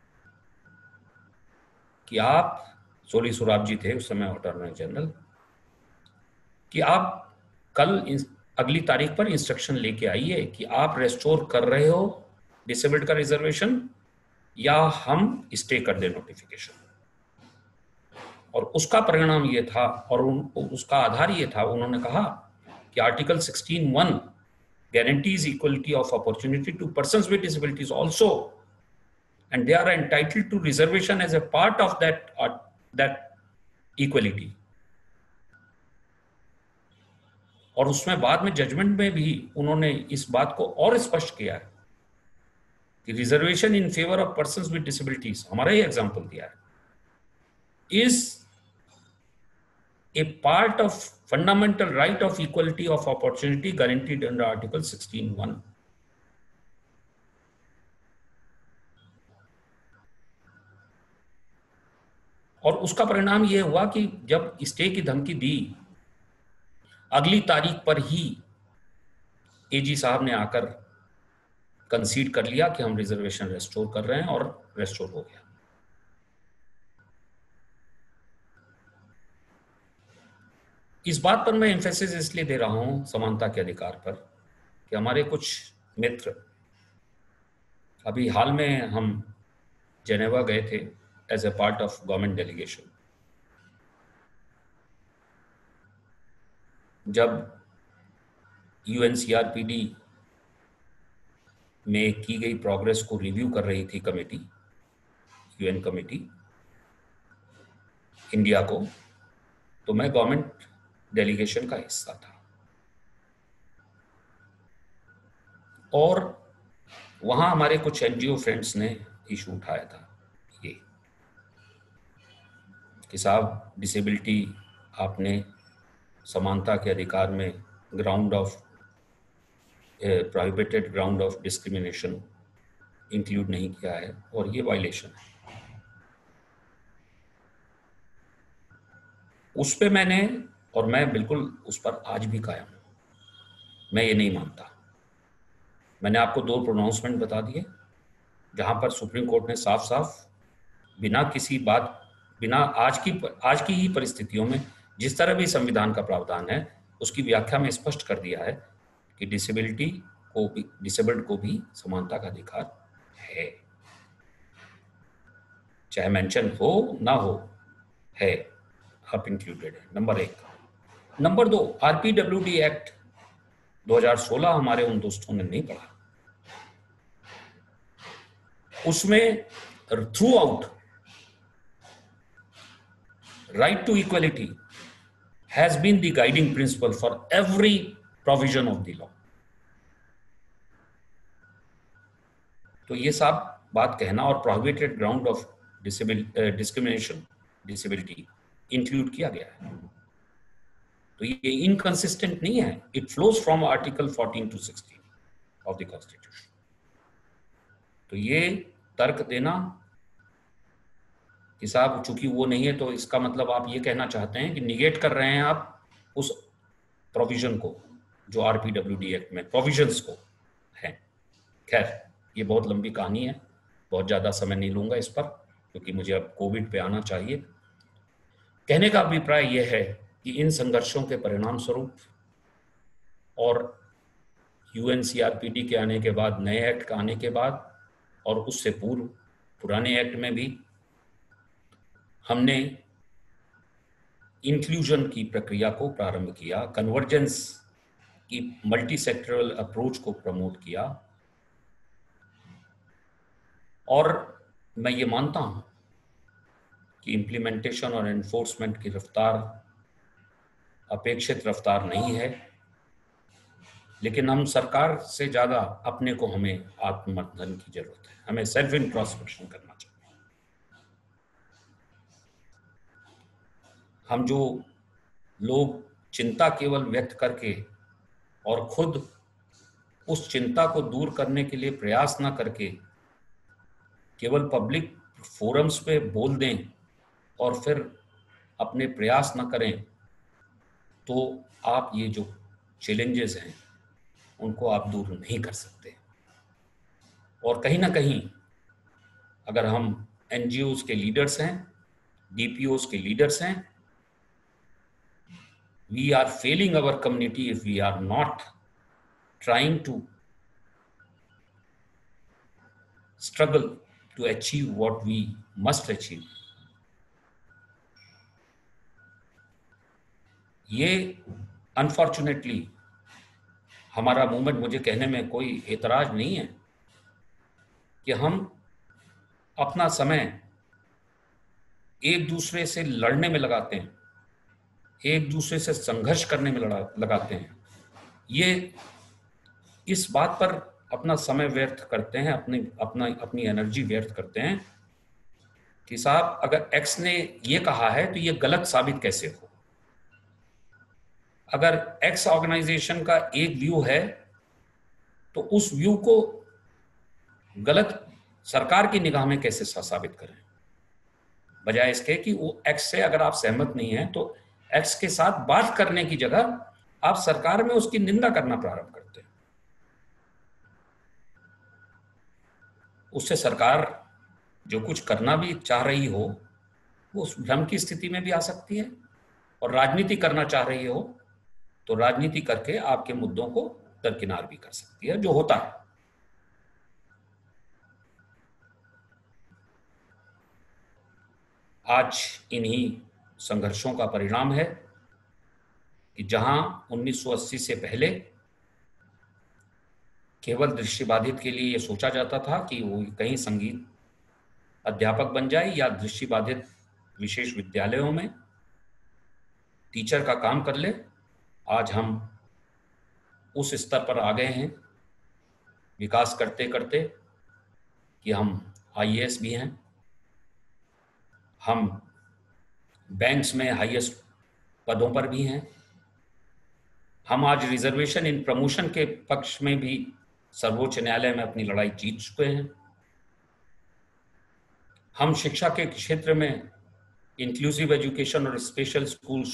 Speaker 2: कि आप, सोली सुराब जी थे उस समय अटॉर्नी जनरल, कि आप कल अगली तारीख पर इंस्ट्रक्शन लेके आइए कि आप रेस्टोर कर रहे हो डिसेबल्ड का रिजर्वेशन या हम स्टे कर दे नोटिफिकेशन। और उसका परिणाम ये था और उन, उसका आधार ये था, उन्होंने कहा कि article sixteen one guarantees equality of opportunity to persons with disabilities also, and they are entitled to reservation as a part of that uh, that equality. और उसमें बाद में जजमेंट में भी उन्होंने इस बात को और स्पष्ट किया है कि reservation in favour of persons with disabilities, हमारा ही एग्जांपल दिया है, is a part of fundamental right of equality of opportunity guaranteed under Article sixteen one. और उसका परिणाम यह हुआ कि जब स्टे की धमकी दी, अगली तारीख पर ही एजी साहब ने आकर कंसीड कर लिया कि हम रिजर्वेशन रेस्टोर कर रहे हैं, और रेस्टोर हो गया। इस बात पर मैं एम्फेसिस इसलिए दे रहा हूं समानता के अधिकार पर कि हमारे कुछ मित्र, अभी हाल में हम जेनेवा गए थे as a part of government delegation. जब यूएनसीआरपीडी में की गई प्रोग्रेस को रिव्यू कर रही थी कमेटी, यूएन कमेटी इंडिया को, तो मैं गवर्नमेंट डेलीगेशन का हिस्सा था। और वहां हमारे कुछ एनजीओ फ्रेंड्स ने इशू उठाया था ये कि साहब डिसेबिलिटी आपने समानता के अधिकार में ground of prohibited ground of discrimination include नहीं किया है और ये वायलेशन है। उस पे मैंने, और मैं बिल्कुल उस पर आज भी कायम हूं, मैं ये नहीं मानता। मैंने आपको दो प्रोनाउंसमेंट बता दिए जहां पर सुप्रीम कोर्ट ने साफ साफ बिना किसी बात, बिना आज की आज की ही परिस्थितियों में जिस तरह भी संविधान का प्रावधान है उसकी व्याख्या में स्पष्ट कर दिया है कि डिसेबिलिटी को भी, डिसेबल्ड को भी समानता का अधिकार है, चाहे मेंशन हो ना हो, है, आप इंक्लूडेड है। नंबर एक। नंबर दो, आरपीडब्ल्यूडी एक्ट दो हज़ार सोलह हमारे उन दोस्तों ने नहीं पढ़ा। उसमें throughout right to equality has been the guiding principle for every provision of the law. तो ये सब बात कहना और prohibited ground of discrimination disability include किया गया है, तो ये इनकंसिस्टेंट नहीं है। It flows from article fourteen to sixteen of the constitution. तो ये तर्क देना कि साहब चूंकि वो नहीं है तो इसका मतलब आप ये कहना चाहते हैं कि निगेट कर रहे हैं आप उस प्रोविजन को जो आरपीडब्ल्यूडी एक्ट में प्रोविजंस को है। खैर, ये बहुत लंबी कहानी है, बहुत ज़्यादा समय नहीं लूँगा इस पर, क्योंकि मुझे अब कोविड पे आना चाहिए। कहने का अभिप्राय यह है कि इन संघर्षों के परिणाम स्वरूप और यूएनसीआरपीडी के आने के बाद, नए एक्ट के आने के बाद और उससे पूर्व पुराने एक्ट में भी हमने इंक्लूजन की प्रक्रिया को प्रारंभ किया, कन्वर्जेंस की मल्टी सेक्टरल अप्रोच को प्रमोट किया। और मैं ये मानता हूं कि इम्प्लीमेंटेशन और एनफोर्समेंट की रफ्तार अपेक्षित रफ्तार नहीं है, लेकिन हम सरकार से ज़्यादा अपने को हमें आत्ममंथन की जरूरत है, हमें सेल्फ इंट्रोस्पेक्शन करना चाहिए। हम जो लोग चिंता केवल व्यक्त करके और खुद उस चिंता को दूर करने के लिए प्रयास ना करके केवल पब्लिक फोरम्स पे बोल दें और फिर अपने प्रयास ना करें, तो आप ये जो चैलेंजेस हैं उनको आप दूर नहीं कर सकते। और कहीं ना कहीं अगर हम एनजीओज के लीडर्स हैं, डीपीओज के लीडर्स हैं, we are failing our community if we are not trying to struggle to achieve what we must achieve. ये अनफॉर्चुनेटली हमारा मूवमेंट, मुझे कहने में कोई एतराज नहीं है कि हम अपना समय एक दूसरे से लड़ने में लगाते हैं, एक दूसरे से संघर्ष करने में लड़ा लगाते हैं। ये इस बात पर अपना समय व्यर्थ करते हैं, अपनी अपना अपनी एनर्जी व्यर्थ करते हैं कि साहब अगर एक्स ने ये कहा है तो ये गलत साबित कैसे हो। अगर एक्स ऑर्गेनाइजेशन का एक व्यू है तो उस व्यू को गलत सरकार की निगाह में कैसे साबित करें, बजाय इसके कि वो एक्स से अगर आप सहमत नहीं हैं तो एक्स के साथ बात करने की जगह आप सरकार में उसकी निंदा करना प्रारंभ करते हैं। उससे सरकार जो कुछ करना भी चाह रही हो वो उस भ्रम की स्थिति में भी आ सकती है, और राजनीति करना चाह रही हो तो राजनीति करके आपके मुद्दों को दरकिनार भी कर सकती है, जो होता है। आज इन्हीं संघर्षों का परिणाम है कि जहां उन्नीस सौ अस्सी से पहले केवल दृष्टिबाधित के लिए यह सोचा जाता था कि वो कहीं संगीत अध्यापक बन जाए या दृष्टिबाधित विशेष विद्यालयों में टीचर का काम कर ले, आज हम उस स्तर पर आ गए हैं विकास करते करते कि हम आईएएस भी हैं, हम बैंक्स में हाईएस्ट पदों पर भी हैं, हम आज रिजर्वेशन इन प्रमोशन के पक्ष में भी सर्वोच्च न्यायालय में अपनी लड़ाई जीत चुके हैं। हम शिक्षा के क्षेत्र में इंक्लूसिव एजुकेशन और स्पेशल स्कूल्स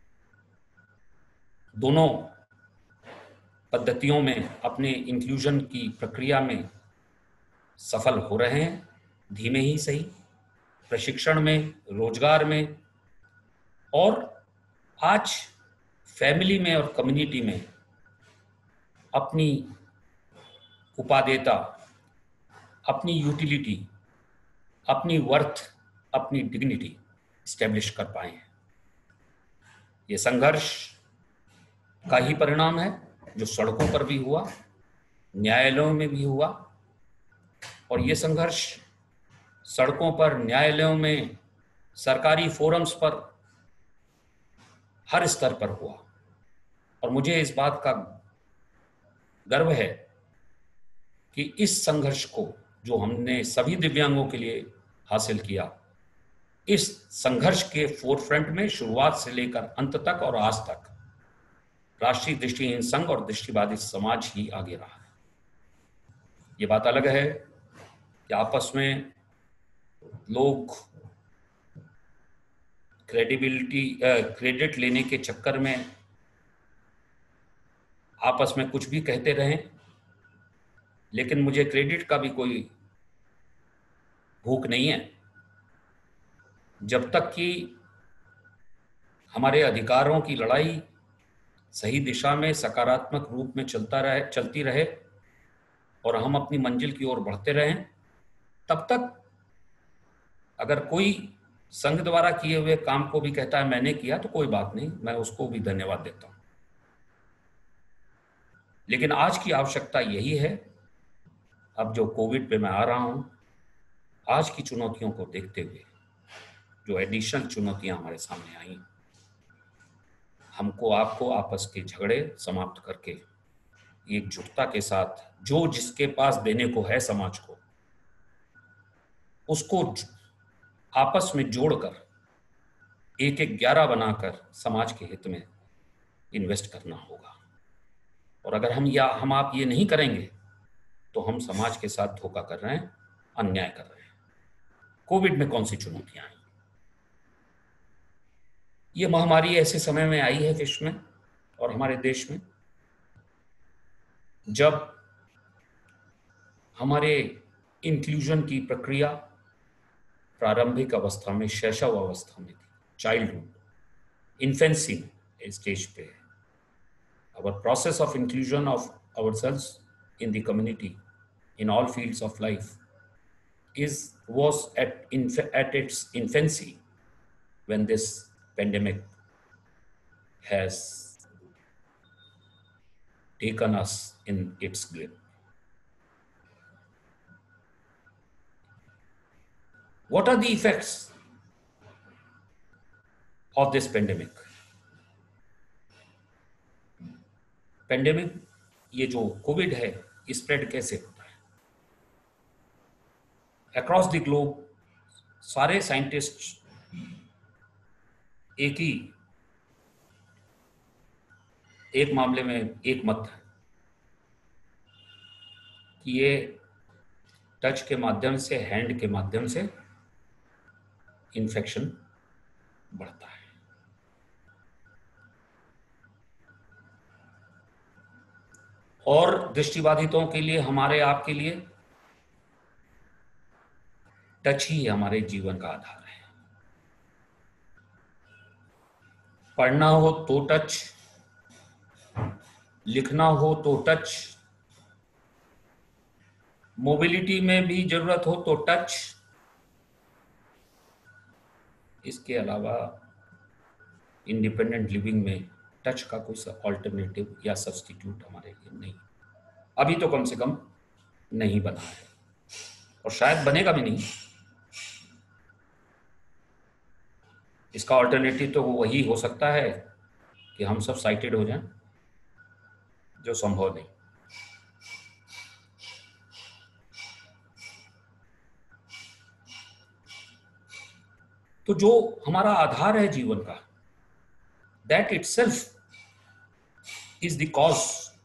Speaker 2: दोनों पद्धतियों में अपने इंक्लूजन की प्रक्रिया में सफल हो रहे हैं, धीमे ही सही, प्रशिक्षण में, रोजगार में, और आज फैमिली में और कम्युनिटी में अपनी उपादेयता, अपनी यूटिलिटी, अपनी वर्थ, अपनी डिग्निटी स्टैब्लिश कर पाए हैं। ये संघर्ष का ही परिणाम है जो सड़कों पर भी हुआ, न्यायालयों में भी हुआ, और ये संघर्ष सड़कों पर, न्यायालयों में, सरकारी फोरम्स पर, हर स्तर पर हुआ। और मुझे इस बात का गर्व है कि इस संघर्ष को जो हमने सभी दिव्यांगों के लिए हासिल किया, इस संघर्ष के फोरफ्रंट में शुरुआत से लेकर अंत तक और आज तक राष्ट्रीय दृष्टिहीन संघ और दृष्टिबाधित समाज ही आगे रहा है। ये बात अलग है कि आपस में लोग क्रेडिबिलिटी क्रेडिट लेने के चक्कर में आपस में कुछ भी कहते रहें, लेकिन मुझे क्रेडिट का भी कोई भूख नहीं है जब तक कि हमारे अधिकारों की लड़ाई सही दिशा में सकारात्मक रूप में चलता रहे चलती रहे और हम अपनी मंजिल की ओर बढ़ते रहें। तब तक अगर कोई संघ द्वारा किए हुए काम को भी कहता है मैंने किया, तो कोई बात नहीं, मैं उसको भी धन्यवाद देता हूं। लेकिन आज की आवश्यकता यही है, अब जो कोविड पे मैं आ रहा हूं, आज की चुनौतियों को देखते हुए जो एडिशनल चुनौतियां हमारे सामने आई, हमको आपको आपस के झगड़े समाप्त करके एकजुटता के साथ जो जिसके पास देने को है समाज को, उसको आपस में जोड़कर एक एक ग्यारह बनाकर समाज के हित में इन्वेस्ट करना होगा। और अगर हम या हम आप ये नहीं करेंगे तो हम समाज के साथ धोखा कर रहे हैं, अन्याय कर रहे हैं। कोविड में कौन सी चुनौतियां आई? ये महामारी ऐसे समय में आई है विश्व में और हमारे देश में जब हमारे इंक्लूजन की प्रक्रिया प्रारंभिक अवस्था में, शैशव अवस्था में थी, चाइल्डहुड, इन्फेंसी स्टेज पे। Our process of inclusion of ourselves in the community in all fields of life is was at inf at its infancy when this pandemic has taken us in its grip. What are the effects of this pandemic? Pandemic, ये जो COVID है, spread कैसे होता है? Across the globe सारे scientist एक ही एक मामले में एक मत है कि ये टच के माध्यम से, हैंड के माध्यम से इन्फेक्शन बढ़ता है। और दृष्टिबाधितों के लिए, हमारे आपके लिए टच ही हमारे जीवन का आधार है। पढ़ना हो तो टच, लिखना हो तो टच, मोबिलिटी में भी जरूरत हो तो टच। इसके अलावा इंडिपेंडेंट लिविंग में टच का कोई ऑल्टरनेटिव या सब्स्टिट्यूट हमारे लिए नहीं, अभी तो कम से कम नहीं बना है और शायद बनेगा भी नहीं। इसका ऑल्टरनेटिव तो वही हो सकता है कि हम सब साइटेड हो जाएं, जो संभव नहीं। तो जो हमारा आधार है जीवन का, that itself is the cause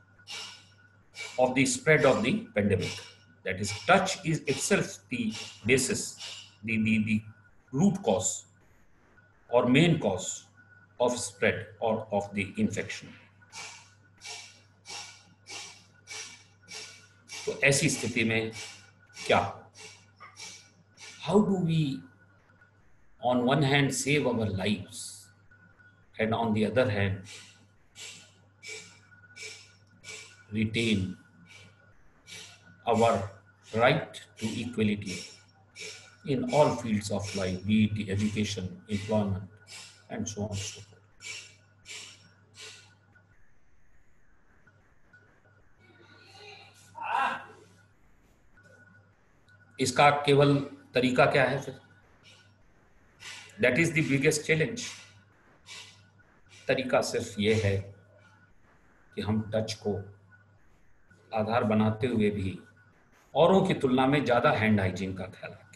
Speaker 2: of the spread of the pandemic. That is, touch is itself the basis, the, the, the root cause or main cause of spread or of the infection. तो ऐसी स्थिति में क्या? How do we on one hand save our lives and on the other hand retain our right to equality in all fields of life, be it education, employment, and so on and so forth. इसका केवल तरीका क्या है फिर? That is the biggest challenge. तरीका सिर्फ ये है कि हम टच को आधार बनाते हुए भी औरों की तुलना में ज्यादा हैंड हाइजीन का ख्याल रखें।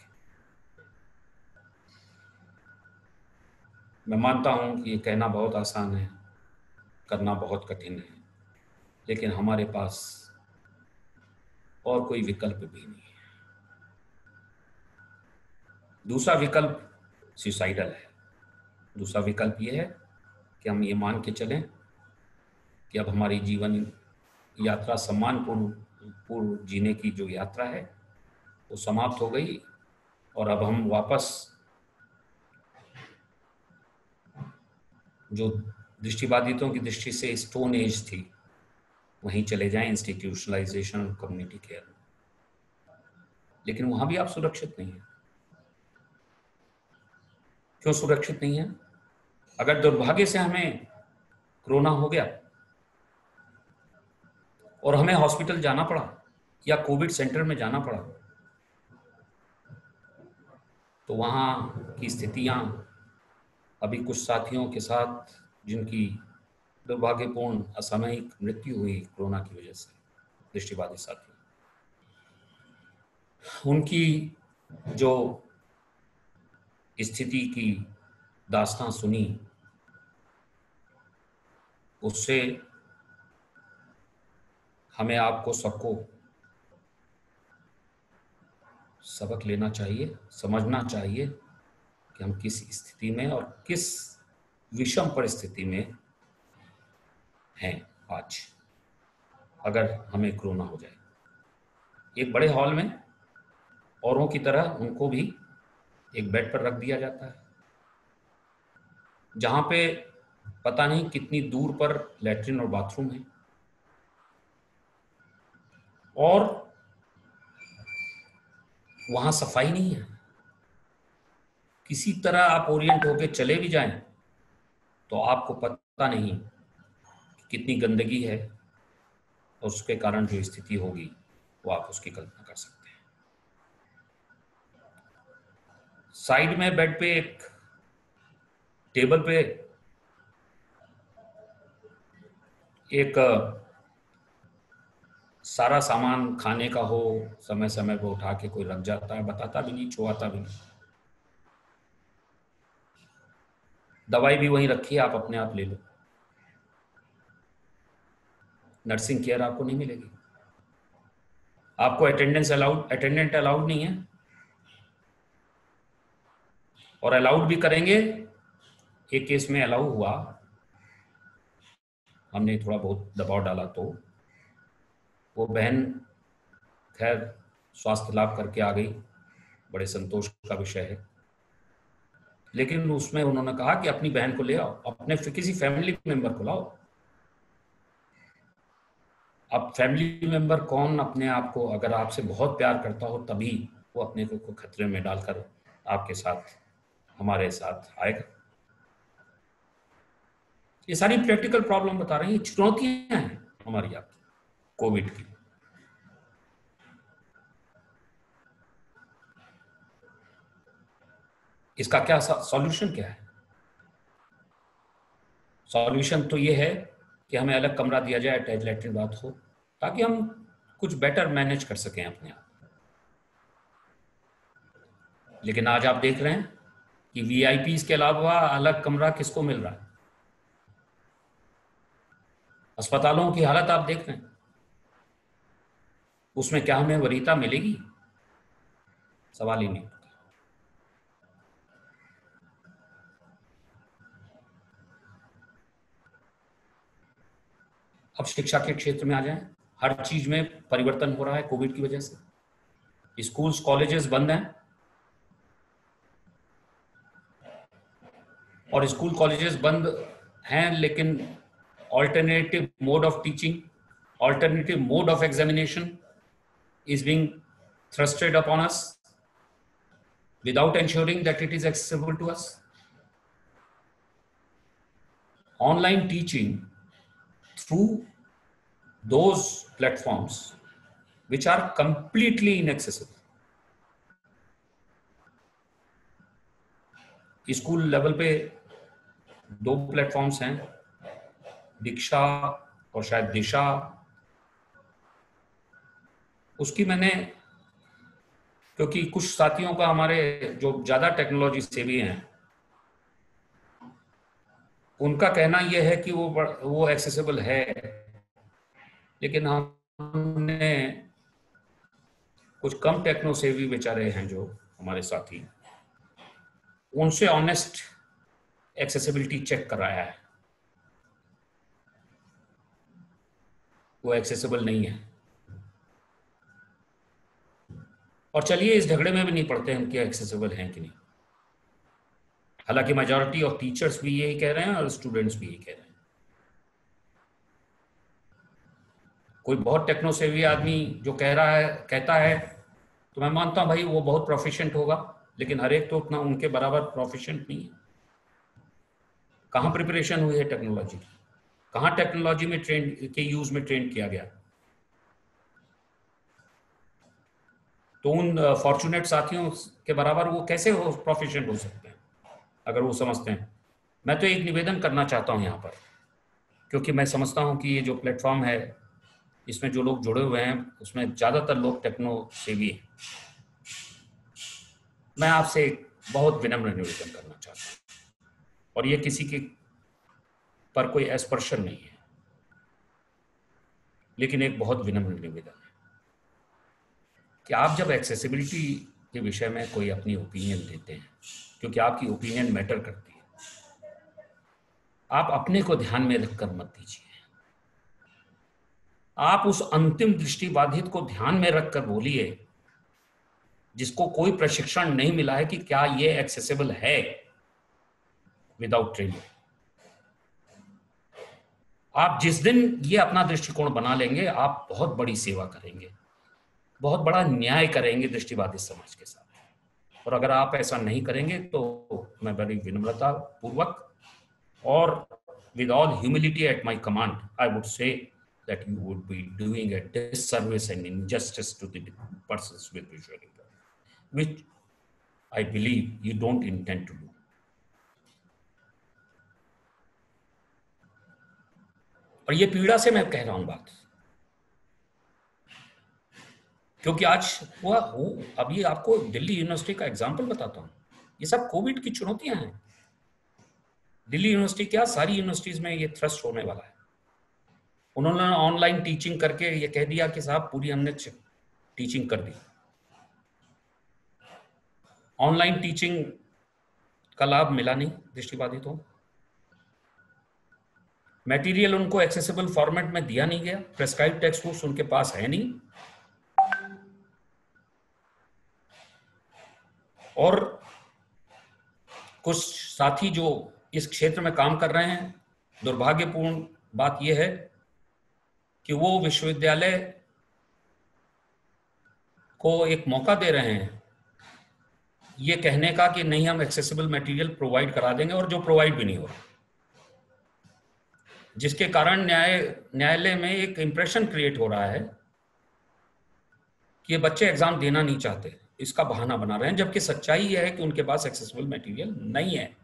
Speaker 2: मैं मानता हूं कि ये कहना बहुत आसान है, करना बहुत कठिन है, लेकिन हमारे पास और कोई विकल्प भी नहीं है। दूसरा विकल्प सुसाइडल है, दूसरा विकल्प ये है कि हम ये मान के चलें कि अब हमारी जीवन यात्रा सम्मानपूर्ण पूर्ण जीने की जो यात्रा है वो समाप्त हो गई और अब हम वापस जो दृष्टिबाधितों की दृष्टि से स्टोन एज थी वहीं चले जाएं, इंस्टीट्यूशनलाइजेशन और कम्युनिटी केयर। लेकिन वहां भी आप सुरक्षित नहीं हैं। क्यों सुरक्षित नहीं है? अगर दुर्भाग्य से हमें कोरोना हो गया और हमें हॉस्पिटल जाना पड़ा या कोविड सेंटर में जाना पड़ा, तो वहाँ की स्थितियाँ अभी कुछ साथियों के साथ जिनकी दुर्भाग्यपूर्ण असामयिक मृत्यु हुई कोरोना की वजह से, दृष्टिबाधित साथी, उनकी जो स्थिति की दास्तां सुनी, उससे हमें आपको सबको सबक लेना चाहिए, समझना चाहिए कि हम किस स्थिति में और किस विषम परिस्थिति में हैं आज अगर हमें कोरोना हो जाए। एक बड़े हॉल में औरों की तरह उनको भी एक बेड पर रख दिया जाता है, जहां पे पता नहीं कितनी दूर पर लैट्रिन और बाथरूम है, और वहां सफाई नहीं है। किसी तरह आप ओरिएंट होके चले भी जाएं तो आपको पता नहीं कि कितनी गंदगी है, और उसके कारण जो स्थिति होगी वो आप उसकी कल्पना कर सकते हैं। साइड में बेड पे एक टेबल पे एक सारा सामान खाने का हो, समय समय पर उठा के कोई रख जाता है, बताता भी नहीं, छुआता भी नहीं। दवाई भी वहीं रखी है, आप अपने आप ले लो। नर्सिंग केयर आपको नहीं मिलेगी। आपको अटेंडेंस अलाउड अटेंडेंट अलाउड नहीं है, और अलाउड भी करेंगे। एक केस में अलाउ हुआ, हमने थोड़ा बहुत दबाव डाला तो वो बहन खैर स्वास्थ्य लाभ करके आ गई, बड़े संतोष का विषय है। लेकिन उसमें उन्होंने कहा कि अपनी बहन को ले आओ, अपने किसी फैमिली मेंबर को लाओ। अब फैमिली मेंबर कौन अपने आप को, अगर आपसे बहुत प्यार करता हो तभी वो अपने को खतरे में डालकर आपके साथ, हमारे साथ आएगा। ये सारी प्रैक्टिकल प्रॉब्लम बता रही हैं, चुनौतियां हैं हमारी आपकी कोविड की। इसका क्या सॉल्यूशन क्या है? सॉल्यूशन तो ये है कि हमें अलग कमरा दिया जाए, अटैच लैट्रिन बाथ हो, ताकि हम कुछ बेटर मैनेज कर सकें अपने आप। लेकिन आज आप देख रहे हैं कि वीआईपी के अलावा अलग कमरा किसको मिल रहा है? अस्पतालों की हालत आप देख रहे हैं, उसमें क्या हमें वरीयता मिलेगी? सवाल ही नहीं। अब शिक्षा के क्षेत्र में आ जाएं, हर चीज में परिवर्तन हो रहा है कोविड की वजह से। स्कूल्स कॉलेजेस बंद हैं, और स्कूल कॉलेजेस बंद हैं, लेकिन alternative mode of teaching, alternative mode of examination is being thrusted upon us without ensuring that it is accessible to us. Online teaching through those platforms which are completely inaccessible. School level पे दो platforms हैं, दीक्षा और शायद दिशा। उसकी मैंने, क्योंकि कुछ साथियों का हमारे जो ज़्यादा टेक्नोलॉजी से भी हैं, उनका कहना यह है कि वो वो एक्सेसिबल है, लेकिन हमने कुछ कम टेक्नो सेवी बेचारे हैं जो हमारे साथी, उनसे ऑनेस्ट एक्सेसिबिलिटी चेक कराया है, वो एक्सेसिबल नहीं है। और चलिए इस झगड़े में भी नहीं पड़ते हम कि एक्सेसिबल हैं कि नहीं, हालांकि मेजॉरिटी ऑफ टीचर्स भी यही कह रहे हैं और स्टूडेंट्स भी यही कह रहे हैं। कोई बहुत टेक्नो सेवी आदमी जो कह रहा है कहता है तो मैं मानता हूं भाई वो बहुत प्रोफिशिएंट होगा, लेकिन हर एक तो उतना उनके बराबर प्रोफिशिएंट नहीं है। कहाँ प्रिपरेशन हुई है टेक्नोलॉजी की, कहाँ टेक्नोलॉजी में ट्रेन के यूज में ट्रेन किया गया। तो उन फॉर्चुनेट साथियों के बराबर वो कैसे हो प्रोफिशिएंट हो सकते हैं अगर वो समझते हैं। मैं तो एक निवेदन करना चाहता हूं यहाँ पर, क्योंकि मैं समझता हूं कि ये जो प्लेटफॉर्म है इसमें जो लोग जुड़े हुए हैं उसमें ज़्यादातर लोग टेक्नो सेवी हैं। मैं आपसे एक बहुत विनम्र निवेदन करना चाहता हूँ, और ये किसी के पर कोई अस्पर्शन नहीं है, लेकिन एक बहुत विनम्र निवेदन है कि आप जब एक्सेसिबिलिटी के विषय में कोई अपनी ओपिनियन देते हैं, क्योंकि आपकी ओपिनियन मैटर करती है, आप अपने को ध्यान में रखकर मत दीजिए। आप उस अंतिम दृष्टिबाधित को ध्यान में रखकर बोलिए जिसको कोई प्रशिक्षण नहीं मिला है कि क्या ये एक्सेसिबल है विदाउट ट्रेनिंग। आप जिस दिन ये अपना दृष्टिकोण बना लेंगे आप बहुत बड़ी सेवा करेंगे, बहुत बड़ा न्याय करेंगे दृष्टिबाधित समाज के साथ। और अगर आप ऐसा नहीं करेंगे तो मैं बड़ी विनम्रता पूर्वक और with all humility at my command, I would say that you would be doing a disservice and injustice to the persons with visual impairment, which I believe you don't intend to do. और ये पीड़ा से मैं कह रहा हूं बात, क्योंकि आज हुआ हो, अभी आपको दिल्ली यूनिवर्सिटी का एग्जाम्पल बताता हूं। ये सब कोविड की चुनौतियां हैं। दिल्ली यूनिवर्सिटी क्या, सारी यूनिवर्सिटीज में ये थ्रस्ट होने वाला है। उन्होंने ऑनलाइन टीचिंग करके ये कह दिया कि साहब पूरी हमने टीचिंग कर दी। ऑनलाइन टीचिंग का लाभ मिला नहीं दृष्टिबाधितों को, मटेरियल उनको एक्सेसिबल फॉर्मेट में दिया नहीं गया, प्रेस्क्राइब्ड टेक्स्ट बुक्स उनके पास है नहीं, और कुछ साथी जो इस क्षेत्र में काम कर रहे हैं, दुर्भाग्यपूर्ण बात यह है कि वो विश्वविद्यालय को एक मौका दे रहे हैं ये कहने का कि नहीं हम एक्सेसिबल मटेरियल प्रोवाइड करा देंगे, और जो प्रोवाइड भी नहीं हो रहा, जिसके कारण न्याय न्यायालय में एक इंप्रेशन क्रिएट हो रहा है कि ये बच्चे एग्जाम देना नहीं चाहते, इसका बहाना बना रहे हैं, जबकि सच्चाई यह है कि उनके पास एक्सेसिबल मटेरियल नहीं है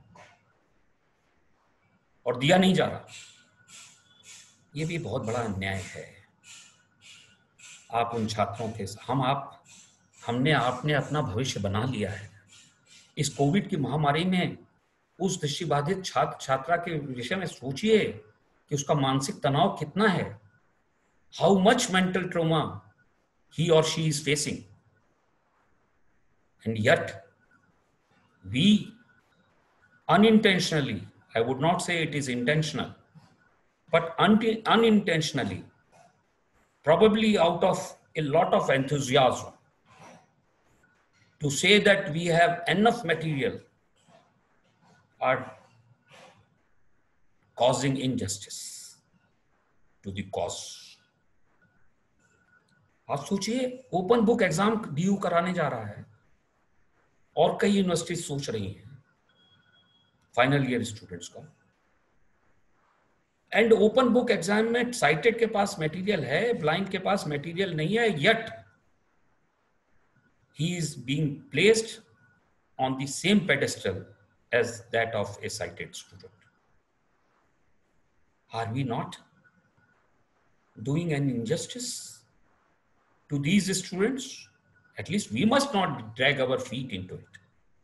Speaker 2: और दिया नहीं जा रहा। ये भी बहुत बड़ा अन्याय है। आप उन छात्रों के हम आप हमने आपने अपना भविष्य बना लिया है। इस कोविड की महामारी में उस दृष्टिबाधित छात्र छात्रा के विषय में सोचिए कि उसका मानसिक तनाव कितना है, how much mental trauma he or she is facing, and yet we unintentionally, I would not say it is intentional, but un- unintentionally, probably out of a lot of enthusiasm, to say that we have enough material, are causing injustice to the cause. आप सोचिए, open book exam DU कराने जा रहा है और कई university सोच रही हैं फाइनल ईयर स्टूडेंट्स का, एंड ओपन बुक एग्जाम में साइटेड के पास मटेरियल है, ब्लाइंड के पास मटेरियल नहीं है, yet he is being placed on the same pedestal as that of a sighted student. Are we not doing an injustice to these students? At least we must not drag our feet into it.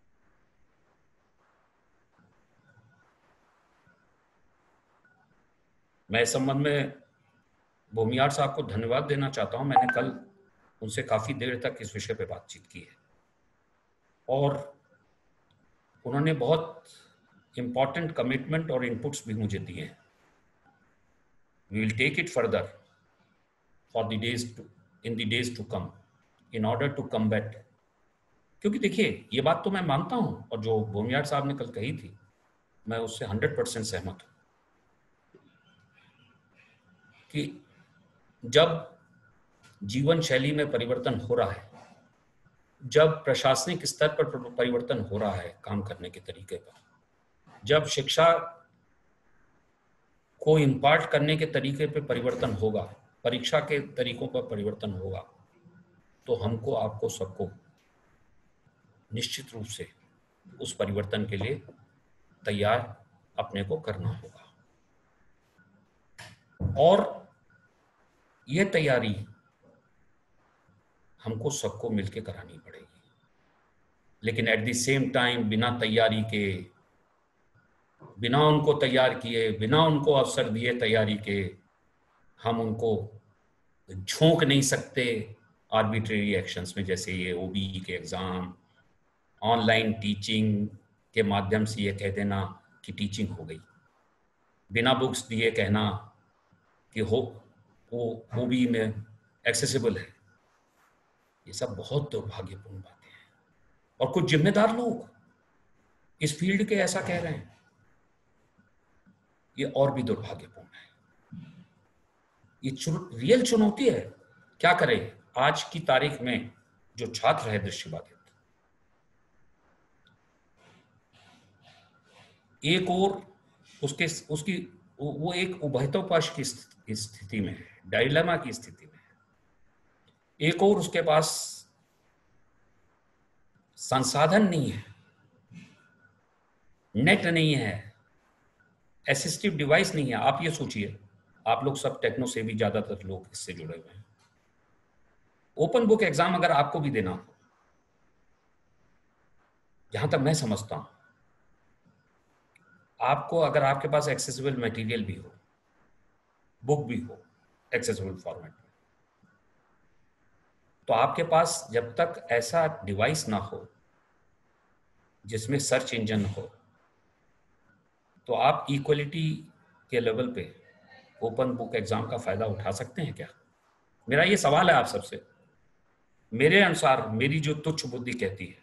Speaker 2: मैं इस संबंध में भूमियार साहब को धन्यवाद देना चाहता हूं। मैंने कल उनसे काफी देर तक इस विषय पे बातचीत की है और उन्होंने बहुत इंपॉर्टेंट कमिटमेंट और इनपुट्स भी मुझे दिए हैं. We will take it further for the days to in the days to come in order to combat. क्योंकि देखिए, ये बात तो मैं मानता हूं, और जो भूमियार साहब ने कल कही थी, मैं उससे हंड्रेड परसेंट सहमत हूं कि जब जीवन शैली में परिवर्तन हो रहा है, जब प्रशासनिक स्तर पर परिवर्तन हो रहा है काम करने के तरीके पर, जब शिक्षा को इम्पार्ट करने के तरीके पर परिवर्तन होगा, परीक्षा के तरीकों पर परिवर्तन होगा, तो हमको, आपको, सबको निश्चित रूप से उस परिवर्तन के लिए तैयार अपने को करना होगा. और ये तैयारी हमको सबको मिलकर करानी पड़ेगी. लेकिन एट द सेम टाइम बिना तैयारी के, बिना उनको तैयार किए, बिना उनको अवसर दिए तैयारी के, हम उनको झोंक नहीं सकते आर्बिट्रेरी एक्शंस में. जैसे ये ओबीई के एग्जाम, ऑनलाइन टीचिंग के माध्यम से ये कह देना कि टीचिंग हो गई, बिना बुक्स दिए कहना कि हो वो ओबीई में एक्सेसिबल है. ये सब बहुत दुर्भाग्यपूर्ण बातें हैं. और कुछ जिम्मेदार लोग इस फील्ड के ऐसा कह रहे हैं, ये और भी दुर्भाग्यपूर्ण है. ये रियल चुनौती है. क्या करें आज की तारीख में जो छात्र है दृष्टिबाधित, एक और उसके उसकी वो एक उभयतोपाश की स्थिति में है, डायलेमा की स्थिति में है. एक और उसके पास संसाधन नहीं है, नेट नहीं है, असिस्टिव डिवाइस नहीं है. आप ये सोचिए, आप लोग सब टेक्नो से भी ज्यादातर लोग इससे जुड़े हुए हैं. ओपन बुक एग्जाम अगर आपको भी देना हो, जहां तक मैं समझता हूं, आपको, अगर आपके पास एक्सेसिबल मटेरियल भी हो, बुक भी हो एक्सेसिबल फॉर्मेट में, तो आपके पास जब तक ऐसा डिवाइस ना हो जिसमें सर्च इंजन हो, तो आप इक्वलिटी के लेवल पे ओपन बुक एग्जाम का फायदा उठा सकते हैं क्या? मेरा ये सवाल है आप सबसे. मेरे अनुसार, मेरी जो तुच्छ बुद्धि कहती है,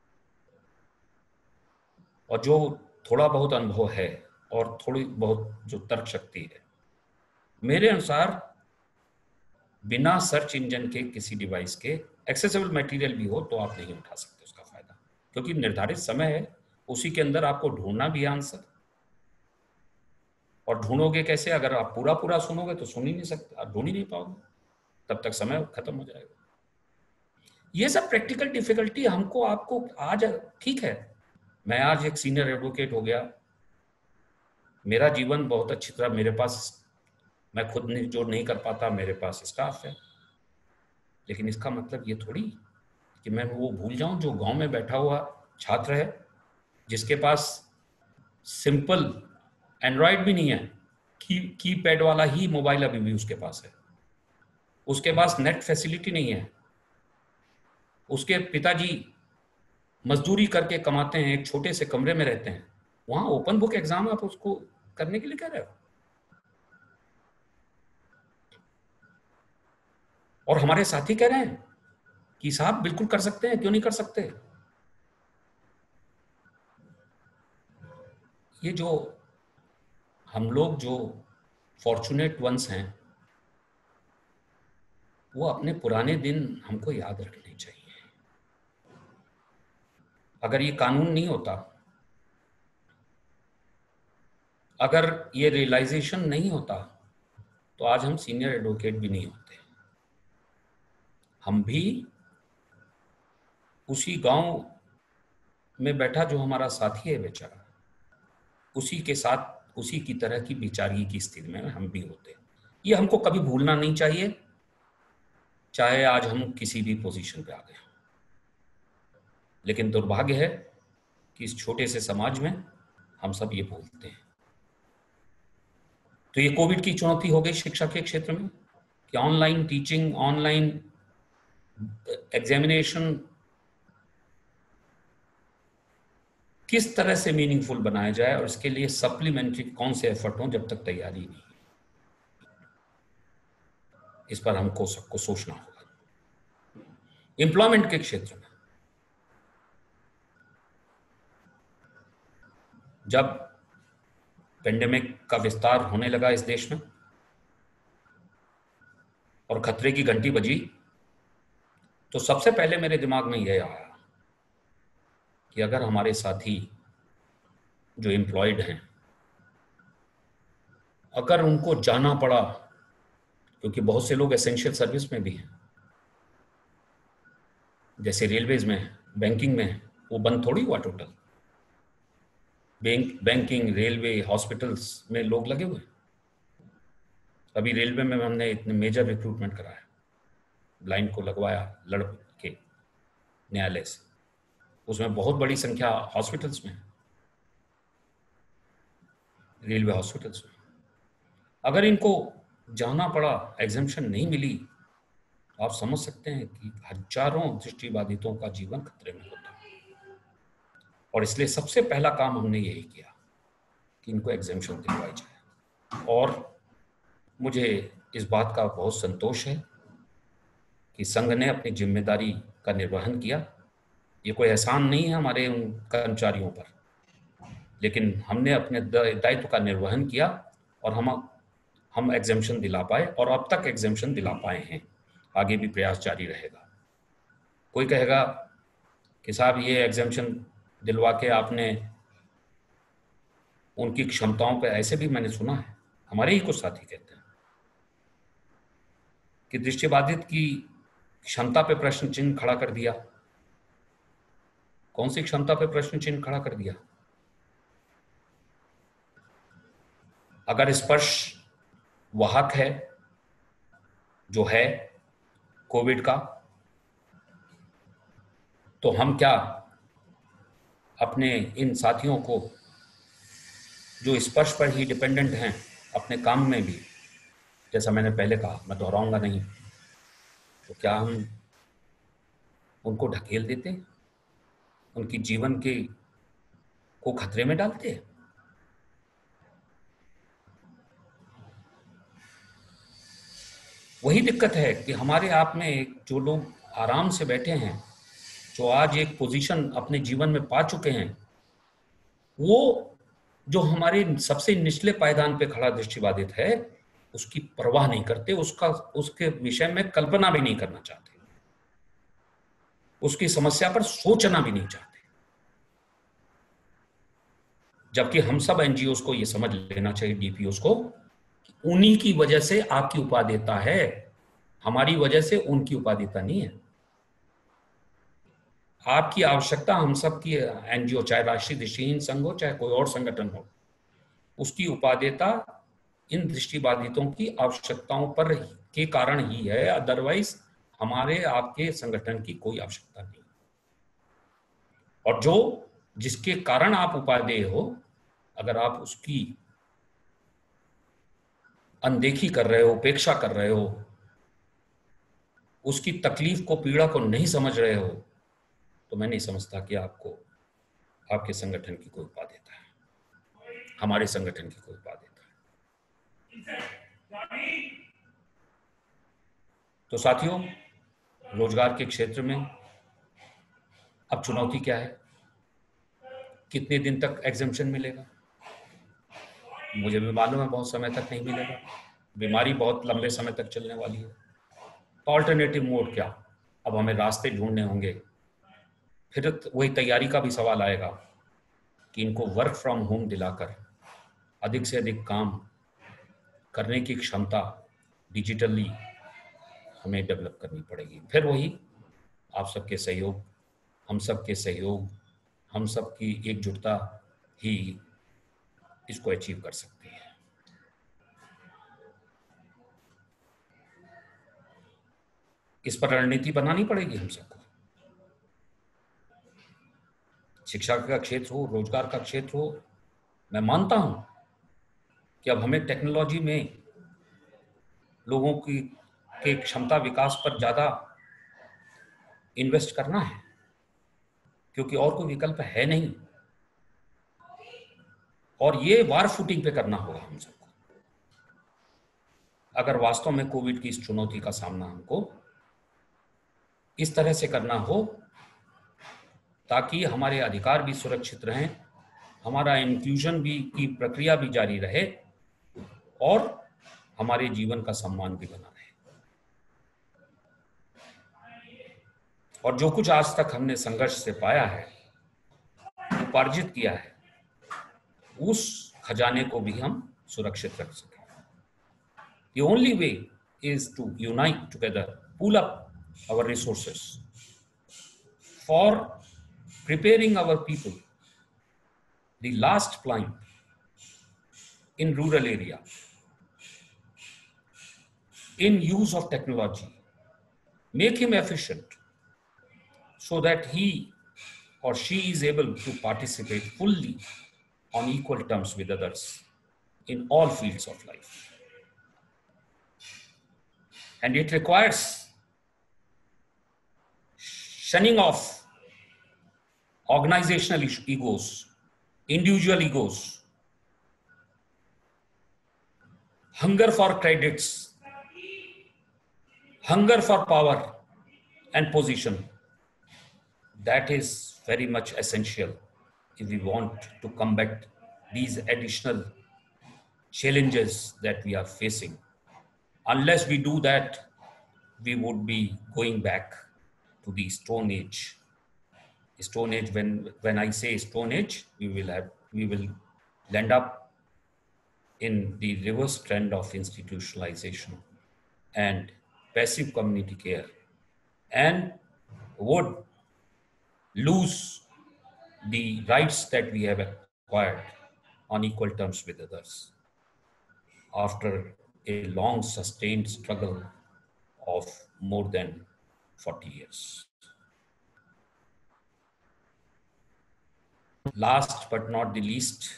Speaker 2: और जो थोड़ा बहुत अनुभव है और थोड़ी बहुत जो तर्क शक्ति है, मेरे अनुसार बिना सर्च इंजन के किसी डिवाइस के एक्सेसिबल मटेरियल भी हो तो आप नहीं उठा सकते उसका फायदा. क्योंकि निर्धारित समय है, उसी के अंदर आपको ढूंढना भी आंसर. और ढूंढोगे कैसे? अगर आप पूरा पूरा सुनोगे तो सुन ही नहीं सकते, आप ढूंढ ही नहीं पाओगे, तब तक समय खत्म हो जाएगा. ये सब प्रैक्टिकल डिफिकल्टी हमको, आपको आज, ठीक है, मैं आज एक सीनियर एडवोकेट हो गया, मेरा जीवन बहुत अच्छी तरह, मेरे पास, मैं खुद जो नहीं कर पाता, मेरे पास स्टाफ है. लेकिन इसका मतलब ये थोड़ी कि मैं वो भूल जाऊं जो गांव में बैठा हुआ छात्र है, जिसके पास सिंपल एंड्रॉयड भी नहीं है, की कीपैड वाला ही मोबाइल अभी भी उसके पास है, उसके पास नेट फैसिलिटी नहीं है, उसके पिताजी मजदूरी करके कमाते हैं, एक छोटे से कमरे में रहते हैं. वहां ओपन बुक एग्जाम आप उसको करने के लिए कह रहे हो? और हमारे साथी कह रहे हैं कि साहब बिल्कुल कर सकते हैं, क्यों नहीं कर सकते? ये जो हम लोग जो फॉर्चुनेट वंस हैं, वो अपने पुराने दिन हमको याद रखने चाहिए. अगर ये कानून नहीं होता, अगर ये रियलाइजेशन नहीं होता, तो आज हम सीनियर एडवोकेट भी नहीं होते. हम भी उसी गांव में बैठा जो हमारा साथी है बेचारा, उसी के साथ, उसी की तरह की बेचारगी की स्थिति में हम भी होते. ये हमको कभी भूलना नहीं चाहिए, चाहे आज हम किसी भी पोजीशन पे आ गए. लेकिन दुर्भाग्य है कि इस छोटे से समाज में हम सब ये भूलते हैं. तो ये कोविड की चुनौती हो गई शिक्षा के क्षेत्र में कि ऑनलाइन टीचिंग, ऑनलाइन एग्जामिनेशन, किस तरह से मीनिंगफुल बनाया जाए और इसके लिए सप्लीमेंट्री कौन से एफर्ट हों जब तक तैयारी नहीं, इस पर हमको सबको सोचना होगा। एम्प्लॉयमेंट के क्षेत्र में जब पेंडेमिक का विस्तार होने लगा इस देश में और खतरे की घंटी बजी, तो सबसे पहले मेरे दिमाग में यह आया कि अगर हमारे साथी जो एम्प्लॉयड हैं, अगर उनको जाना पड़ा, क्योंकि बहुत से लोग एसेंशियल सर्विस में भी हैं, जैसे रेलवेज में, बैंकिंग में, वो बंद थोड़ी हुआ total. Bank banking, railway, hospitals में लोग लगे हुए। अभी रेलवे में हमने इतने मेजर रिक्रूटमेंट कराया, ब्लाइंड को लगवाया लड़के न्यायालय से, उसमें बहुत बड़ी संख्या हॉस्पिटल्स में, रेलवे हॉस्पिटल्स में। अगर इनको जाना पड़ा, एग्जेम्पशन नहीं मिली, तो आप समझ सकते हैं कि हजारों दृष्टिबाधितों का जीवन खतरे में होता है। और इसलिए सबसे पहला काम हमने यही किया कि इनको एग्जेम्पशन दिलवाई जाए। और मुझे इस बात का बहुत संतोष है कि संघ ने अपनी जिम्मेदारी का निर्वहन किया। ये कोई एहसान नहीं है हमारे उन कर्मचारियों पर, लेकिन हमने अपने दायित्व का निर्वहन किया और हम हम एग्जेम्पशन दिला पाए, और अब तक एग्जेम्पशन दिला पाए हैं। आगे भी प्रयास जारी रहेगा। कोई कहेगा कि साहब ये एग्जेम्पशन दिलवा के आपने उनकी क्षमताओं पर, ऐसे भी मैंने सुना है, हमारे ही कुछ साथी कहते हैं कि दृष्टिबाधित की क्षमता पे प्रश्न चिन्ह खड़ा कर दिया। कौन सी क्षमता पे प्रश्न चिन्ह खड़ा कर दिया? अगर स्पर्श वाहक है, जो है कोविड का, तो हम क्या अपने इन साथियों को जो स्पर्श पर ही डिपेंडेंट हैं अपने काम में भी, जैसा मैंने पहले कहा, मैं दोहराऊंगा नहीं, तो क्या हम उनको ढकेल देते, उनकी जीवन के को खतरे में डालते? वही दिक्कत है कि हमारे आप में जो लोग आराम से बैठे हैं, जो आज एक पोजीशन अपने जीवन में पा चुके हैं, वो जो हमारे सबसे निचले पायदान पे खड़ा दृष्टिबाधित है, उसकी परवाह नहीं करते, उसका उसके विषय में कल्पना भी नहीं करना चाहते, उसकी समस्या पर सोचना भी नहीं चाहते। जबकि हम सब एनजीओस को यह समझ लेना चाहिए, डीपीओस को, उन्हीं की वजह से आपकी उपादेयता है, हमारी वजह से उनकी उपादेयता नहीं है। आपकी आवश्यकता हम सब की, एनजीओ चाहे राष्ट्रीय दृष्टिहीन संघ हो चाहे कोई और संगठन हो, उसकी उपादेयता इन दृष्टिबाधितों की आवश्यकताओं पर के कारण ही है। अदरवाइज हमारे आपके संगठन की कोई आवश्यकता नहीं। और जो जिसके कारण आप उपादेय हो, अगर आप उसकी अनदेखी कर रहे हो, उपेक्षा कर रहे हो, उसकी तकलीफ को, पीड़ा को नहीं समझ रहे हो, तो मैं नहीं समझता कि आपको आपके संगठन की कोई उपादेयता है, हमारे संगठन की कोई उपादेयता है। तो साथियों, रोजगार के क्षेत्र में अब चुनौती क्या है? कितने दिन तक एग्जेम्पशन मिलेगा? मुझे भी मालूम है बहुत समय तक नहीं मिलेगा, बीमारी बहुत लंबे समय तक चलने वाली है। तो ऑल्टरनेटिव मोड क्या? अब हमें रास्ते ढूंढने होंगे। फिर वही तैयारी का भी सवाल आएगा कि इनको वर्क फ्रॉम होम दिलाकर अधिक से अधिक काम करने की क्षमता डिजिटली हमें डेवलप करनी पड़ेगी। फिर वही आप सबके सहयोग, हम सबके सहयोग, हम सबकी एकजुटता ही इसको अचीव कर सकती है। इस पर रणनीति बनानी पड़ेगी हम सबको। शिक्षा का क्षेत्र हो, रोजगार का क्षेत्र हो, मैं मानता हूं कि अब हमें टेक्नोलॉजी में लोगों की के क्षमता विकास पर ज्यादा इन्वेस्ट करना है, क्योंकि और कोई विकल्प है नहीं। और ये वार फुटिंग पे करना होगा हम सबको, अगर वास्तव में कोविड की इस चुनौती का सामना हमको इस तरह से करना हो ताकि हमारे अधिकार भी सुरक्षित रहें, हमारा इंक्लूजन भी की प्रक्रिया भी जारी रहे और हमारे जीवन का सम्मान भी बना रहे। और जो कुछ आज तक हमने संघर्ष से पाया है, उपार्जित किया है, उस खजाने को भी हम सुरक्षित रख सकें। The only way is to unite together, pool up our resources for preparing our people, the last line in rural area, in use of technology, make him efficient so that he or she is able to participate fully on equal terms with others in all fields of life. And it requires shunning off organizational egos, individual egos, hunger for credits, hunger for power and position. That is very much essential if we want to combat these additional challenges that we are facing. Unless we do that, we would be going back to the Stone Age. Stone Age, when, when I say Stone Age, we will have, we will end up in the reverse trend of institutionalization and passive community care, and would lose the rights that we have acquired on equal terms with others after a long sustained struggle of more than forty years. Last but not the least,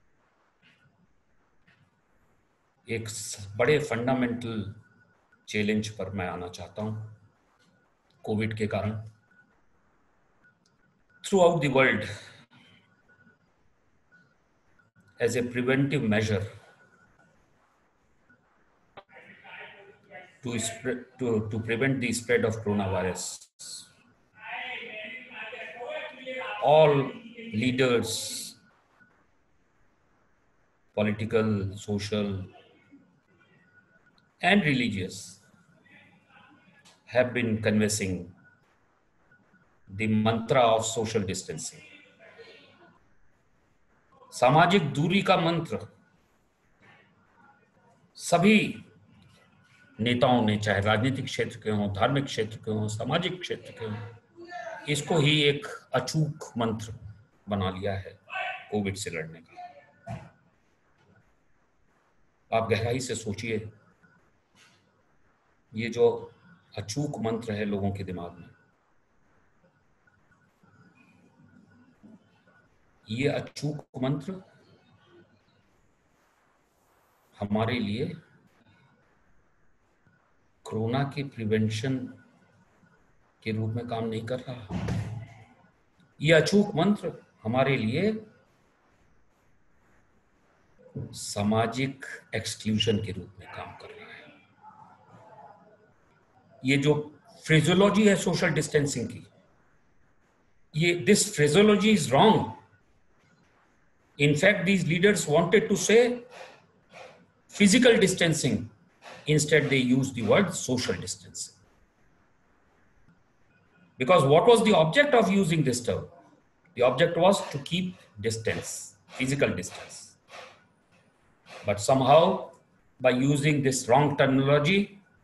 Speaker 2: एक बड़े fundamental challenge पर मैं आना चाहता हूं Covid के कारण। Throughout the world, as a preventive measure to, spread, to, to prevent the spread of coronavirus, all leaders, political, social, and religious, have been conversing the mantra of social distancing. सामाजिक दूरी का मंत्र सभी नेताओं ने, चाहे राजनीतिक क्षेत्र के हों, धार्मिक क्षेत्र के हों, सामाजिक क्षेत्र के हों, इसको ही एक अचूक मंत्र बना लिया है कोविड से लड़ने का। आप गहराई से सोचिए, ये जो अचूक मंत्र है लोगों के दिमाग में, ये अचूक मंत्र हमारे लिए कोरोना के प्रिवेंशन के रूप में काम नहीं कर रहा। ये अचूक मंत्र हमारे लिए सामाजिक एक्सक्लूजन के रूप में काम कर रहा है। ये जो फ्रेजोलॉजी है सोशल डिस्टेंसिंग की, ये this phraseology is wrong. In fact, these leaders wanted to say physical distancing. Instead, they used the word social distancing. Because what was the object of using this term? The object was to keep distance, physical distance. But somehow, by using this wrong terminology,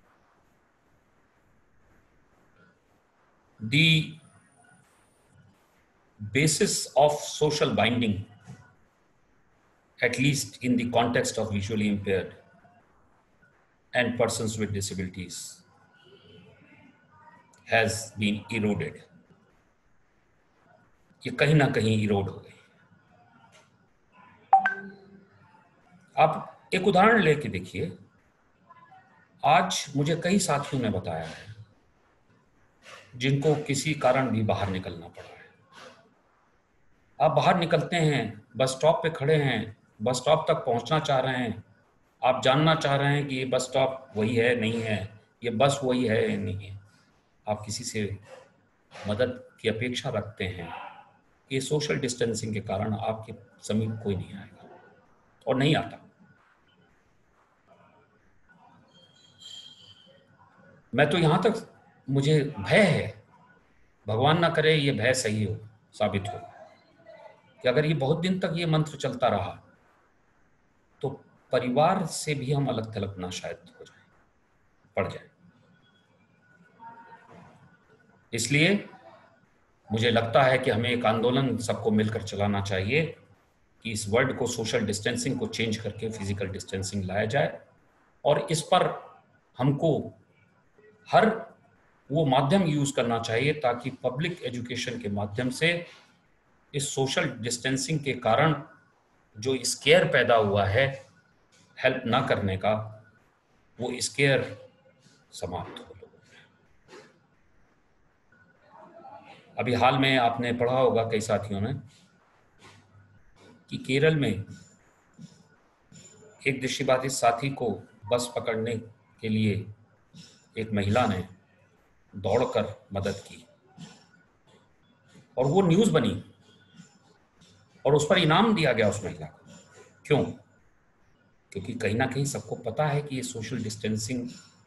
Speaker 2: the basis of social binding, at least in the context of visually impaired and persons with disabilities, has been eroded. ये कहीं ना कहीं इरोड हो गई. आप एक उदाहरण लेके देखिए. आज मुझे कई साथियों ने बताया है जिनको किसी कारण भी बाहर निकलना पड़ा है. आप बाहर निकलते हैं, बस स्टॉप पे खड़े हैं, बस स्टॉप तक पहुंचना चाह रहे हैं, आप जानना चाह रहे हैं कि ये बस स्टॉप वही है नहीं है, ये बस वही है या नहीं है, आप किसी से मदद की अपेक्षा रखते हैं, ये सोशल डिस्टेंसिंग के कारण आपके समीप कोई नहीं आएगा और नहीं आता। मैं तो यहाँ तक मुझे भय है, भगवान ना करे ये भय सही हो, साबित हो, कि अगर ये बहुत दिन तक ये मंत्र चलता रहा तो परिवार से भी हम अलग थलग ना शायद हो जाए, पड़ जाए। इसलिए मुझे लगता है कि हमें एक आंदोलन सबको मिलकर चलाना चाहिए कि इस वर्ड को, सोशल डिस्टेंसिंग को चेंज करके फिजिकल डिस्टेंसिंग लाया जाए, और इस पर हमको हर वो माध्यम यूज करना चाहिए ताकि पब्लिक एजुकेशन के माध्यम से इस सोशल डिस्टेंसिंग के कारण जो स्केयर पैदा हुआ है हेल्प ना करने का, वो स्केयर समाप्त हो। अभी हाल में आपने पढ़ा होगा कई साथियों ने कि केरल में एक दृष्टिबाधित साथी को बस पकड़ने के लिए एक महिला ने दौड़कर मदद की और वो न्यूज बनी और उस पर इनाम दिया गया उस महिला को। क्यों? क्योंकि कहीं ना कहीं सबको पता है कि ये सोशल डिस्टेंसिंग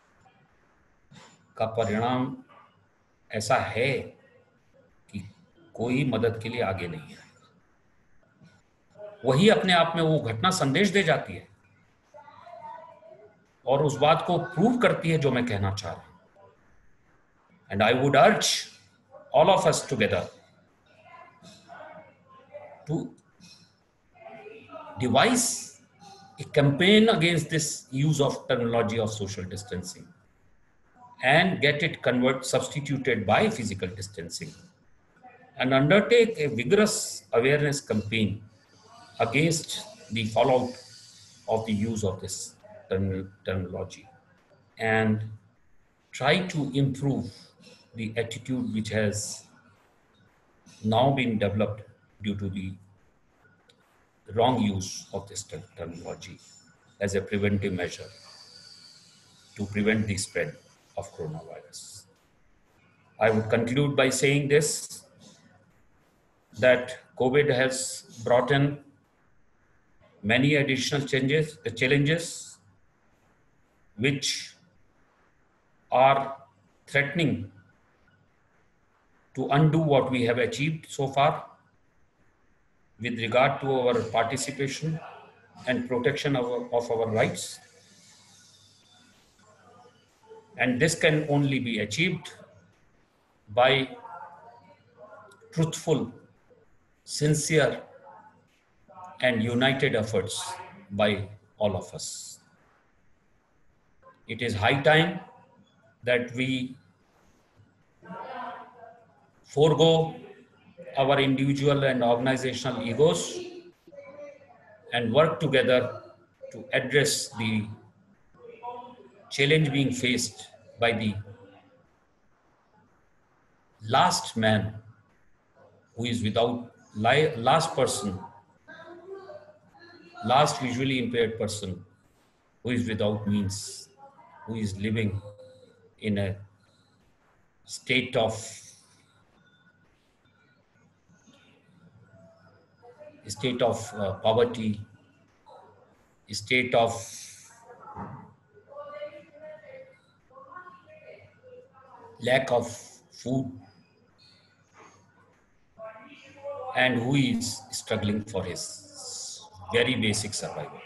Speaker 2: का परिणाम ऐसा है कि कोई मदद के लिए आगे नहीं आएगा। वही अपने आप में वो घटना संदेश दे जाती है और उस बात को प्रूव करती है जो मैं कहना चाह रहा हूं। And I would urge all of us together to devise a campaign against this use of terminology of social distancing and get it convert substituted by physical distancing, and undertake a vigorous awareness campaign against the fallout of the use of this term terminology, and try to improve the attitude which has now been developed due to the wrong use of this terminology as a preventive measure to prevent the spread of coronavirus. I would conclude by saying this, that COVID has brought in many additional changes, the challenges which are threatening to undo what we have achieved so far with regard to our participation and protection of our, of our rights. And this can only be achieved by truthful, sincere, and united efforts by all of us. It is high time that we forego our individual and organizational egos and work together to address the challenge being faced by the last man who is without, last person, last visually impaired person who is without means, who is living in a state of state of uh, poverty, state of lack of food, and who is struggling for his very basic survival.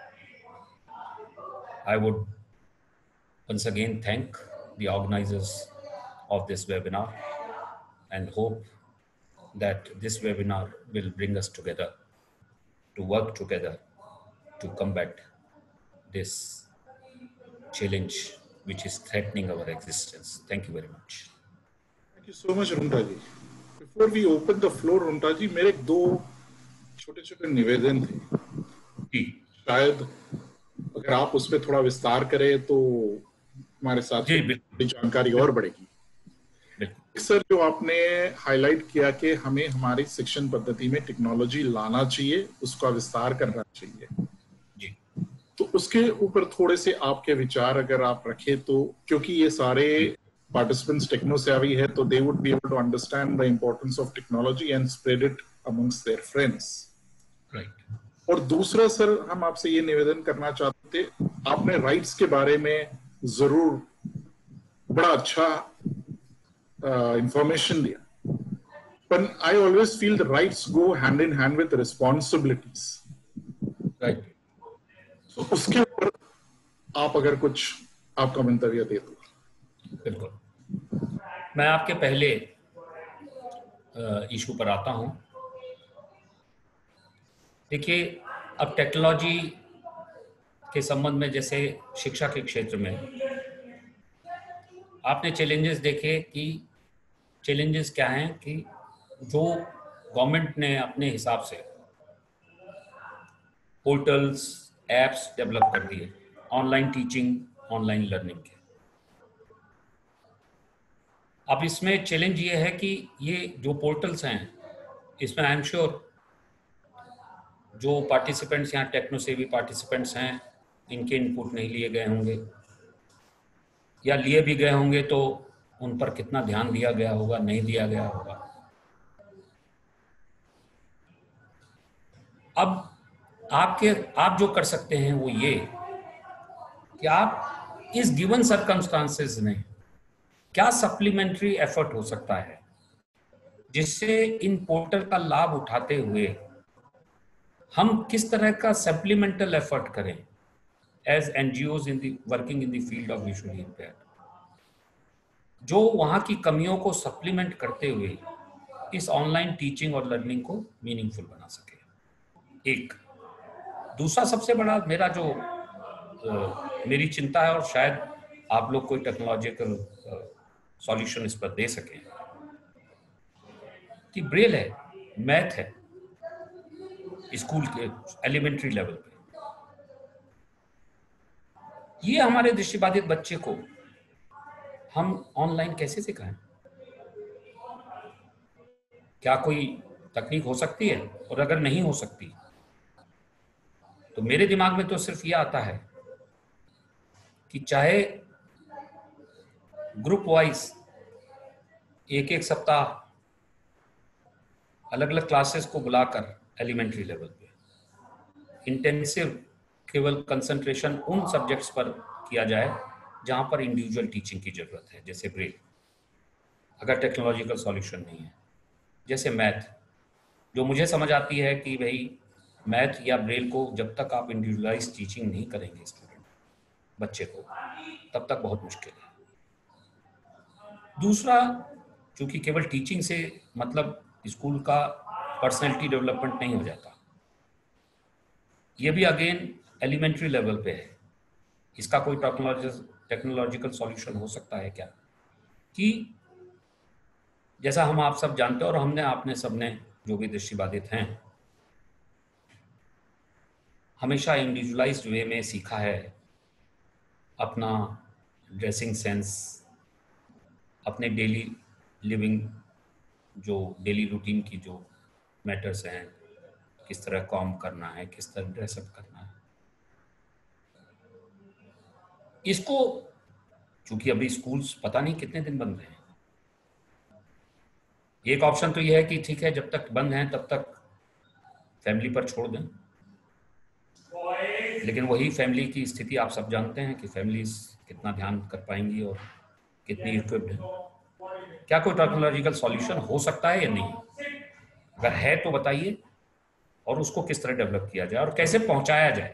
Speaker 2: I would once again thank the organizers of this webinar and hope that this webinar will bring us together to work together to combat this challenge which is threatening our existence. Thank you very much.
Speaker 3: Thank you so much, Runta ji. Before we open the floor, Runta ji, मेरे दो छोटे-छोटे निवेदन थे.
Speaker 2: जी.
Speaker 3: शायद अगर आप उस पर थोड़ा विस्तार करें तो हमारे साथ
Speaker 2: जी, बिल्कुल.
Speaker 3: जानकारी और बढ़ेगी.
Speaker 2: बिल्कुल.
Speaker 3: सर जो आपने हाईलाइट किया कि हमें हमारी शिक्षण पद्धति में टेक्नोलॉजी लाना चाहिए, उसका विस्तार करना चाहिए
Speaker 2: जी,
Speaker 3: तो उसके ऊपर थोड़े से आपके विचार अगर आप रखें तो, क्योंकि ये सारे पार्टिसिपेंट्स टेक्नो सेवी है तो they would be able to understand the importance of technology and spread it amongst their friends.
Speaker 2: Right.
Speaker 3: और दूसरा सर हम आपसे ये निवेदन करना चाहते थे, आपने राइट्स के बारे में जरूर बड़ा अच्छा इंफॉर्मेशन दिया, but I always feel the rights go hand in hand with responsibilities.
Speaker 2: Right.
Speaker 3: So उसके ऊपर आप अगर कुछ आपका मंतव्य दे दो।
Speaker 2: बिल्कुल, मैं आपके पहले इशू पर आता हूं। देखिए, अब टेक्नोलॉजी के संबंध में, जैसे शिक्षा के क्षेत्र में आपने चैलेंजेस देखे कि चैलेंजेस क्या हैं कि जो गवर्नमेंट ने अपने हिसाब से पोर्टल्स, एप्स डेवलप कर दिए ऑनलाइन टीचिंग, ऑनलाइन लर्निंग के। अब इसमें चैलेंज ये है कि ये जो पोर्टल्स हैं, इसमें आई एम श्योर जो पार्टिसिपेंट्स यहाँ टेक्नो सेवी पार्टिसिपेंट्स हैं, इनके इनपुट नहीं लिए गए होंगे, या लिए भी गए होंगे तो उन पर कितना ध्यान दिया गया होगा, नहीं दिया गया होगा। अब आपके आप जो कर सकते हैं वो ये कि आप इस गिवन सर्कमस्टांसेस में क्या सप्लीमेंट्री एफर्ट हो सकता है जिससे इन पोर्टल का लाभ उठाते हुए हम किस तरह का सप्लीमेंटल एफर्ट करें as NGOs in the working in the field of visually impaired, जो वहाँ की कमियों को सप्लीमेंट करते हुए इस ऑनलाइन टीचिंग और लर्निंग को मीनिंगफुल बना सके। एक दूसरा सबसे बड़ा मेरा जो आ, मेरी चिंता है, और शायद आप लोग कोई टेक्नोलॉजिकल सॉल्यूशन इस पर दे सकें, कि ब्रेल है, मैथ है स्कूल के एलिमेंट्री लेवल पे, ये हमारे दृष्टिबाधित बच्चे को हम ऑनलाइन कैसे सिखाएं? क्या कोई तकनीक हो सकती है? और अगर नहीं हो सकती तो मेरे दिमाग में तो सिर्फ ये आता है कि चाहे ग्रुप वाइज एक एक सप्ताह अलग अलग क्लासेस को बुलाकर एलिमेंट्री लेवल पे इंटेंसिव केवल कंसंट्रेशन उन सब्जेक्ट्स पर किया जाए जहां पर इंडिविजुअल टीचिंग की जरूरत है, जैसे ब्रेल, अगर टेक्नोलॉजिकल सॉल्यूशन नहीं है, जैसे मैथ, जो मुझे समझ आती है कि भाई मैथ या ब्रेल को जब तक आप इंडिविजुअलाइज टीचिंग नहीं करेंगे स्टूडेंट बच्चे को, तब तक बहुत मुश्किल है। दूसरा, चूंकि केवल टीचिंग से मतलब स्कूल का पर्सनैलिटी डेवलपमेंट नहीं हो जाता, ये भी अगेन एलिमेंट्री लेवल पे है। इसका कोई टेक्नोलॉजिकल सॉल्यूशन हो सकता है क्या, कि जैसा हम आप सब जानते हैं और हमने आपने सबने जो भी दृष्टिबाधित हैं हमेशा इंडिविजुअलाइज्ड वे में सीखा है, अपना ड्रेसिंग सेंस, अपने डेली लिविंग जो डेली रूटीन की जो मैटर्स हैं, किस तरह कॉम करना है, किस तरह ड्रेसअप करना है, इसको चूंकि अभी स्कूल्स पता नहीं कितने दिन बंद हैं, एक ऑप्शन तो यह है कि ठीक है जब तक बंद हैं तब तक फैमिली पर छोड़ दें, लेकिन वही फैमिली की स्थिति आप सब जानते हैं कि फैमिलीज कितना ध्यान कर पाएंगी और कितनी इक्विप्ड है। क्या कोई टेक्नोलॉजिकल सॉल्यूशन हो सकता है या नहीं? अगर है तो बताइए, और उसको किस तरह डेवलप किया जाए और कैसे पहुंचाया जाए।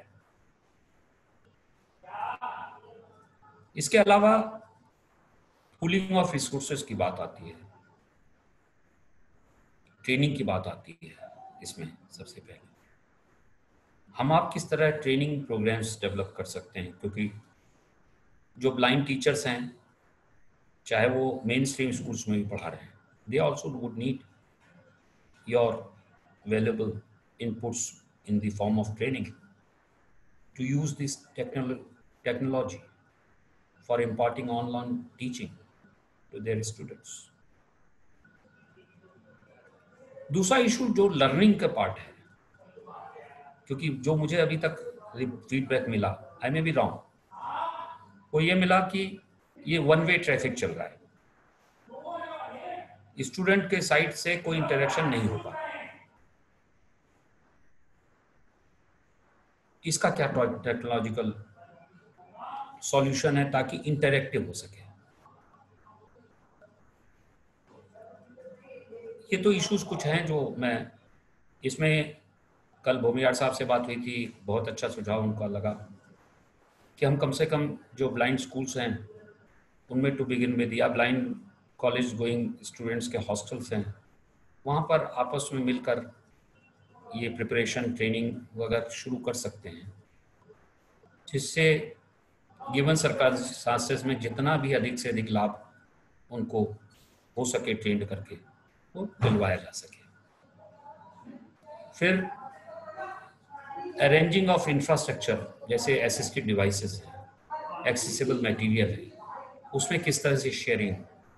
Speaker 2: इसके अलावा पूलिंग ऑफ रिसोर्सेज की बात आती है, ट्रेनिंग की बात आती है। इसमें सबसे पहले हम आप किस तरह ट्रेनिंग प्रोग्राम्स डेवलप कर सकते हैं, क्योंकि जो ब्लाइंड टीचर्स हैं चाहे वो मेन स्ट्रीम स्कूल्स में भी पढ़ा रहे हैं, they also would need your available inputs in the form of training to use this technolo technology for imparting online teaching to their students. दूसरा इशू जो लर्निंग का पार्ट है, क्योंकि जो मुझे अभी तक फीडबैक मिला, आई मे बी रॉन्ग, वो ये मिला कि ये वन वे ट्रैफिक चल रहा है, स्टूडेंट के साइड से कोई इंटरेक्शन नहीं हो पा रहा। इसका क्या टेक्नोलॉजिकल सॉल्यूशन है ताकि इंटरेक्टिव हो सके? ये तो इश्यूज कुछ हैं जो मैं इसमें, कल भूमियार साहब से बात हुई थी, बहुत अच्छा सुझाव उनका लगा कि हम कम से कम जो ब्लाइंड स्कूल्स हैं उनमें टू बिगिन विद, या ब्लाइंड कॉलेज गोइंग स्टूडेंट्स के हॉस्टल्स हैं, वहाँ पर आपस में मिलकर ये प्रिपरेशन ट्रेनिंग वगैरह शुरू कर सकते हैं, जिससे गिवन सर्कमस्टांसेस में जितना भी अधिक से अधिक लाभ उनको हो सके ट्रेंड करके वो दिलवाया जा सके। फिर अरेंजिंग ऑफ इंफ्रास्ट्रक्चर, जैसे असिस्टिव डिवाइसेस है, एक्सेसिबल मटेरियल है, उसमें किस तरह से शेयरिंग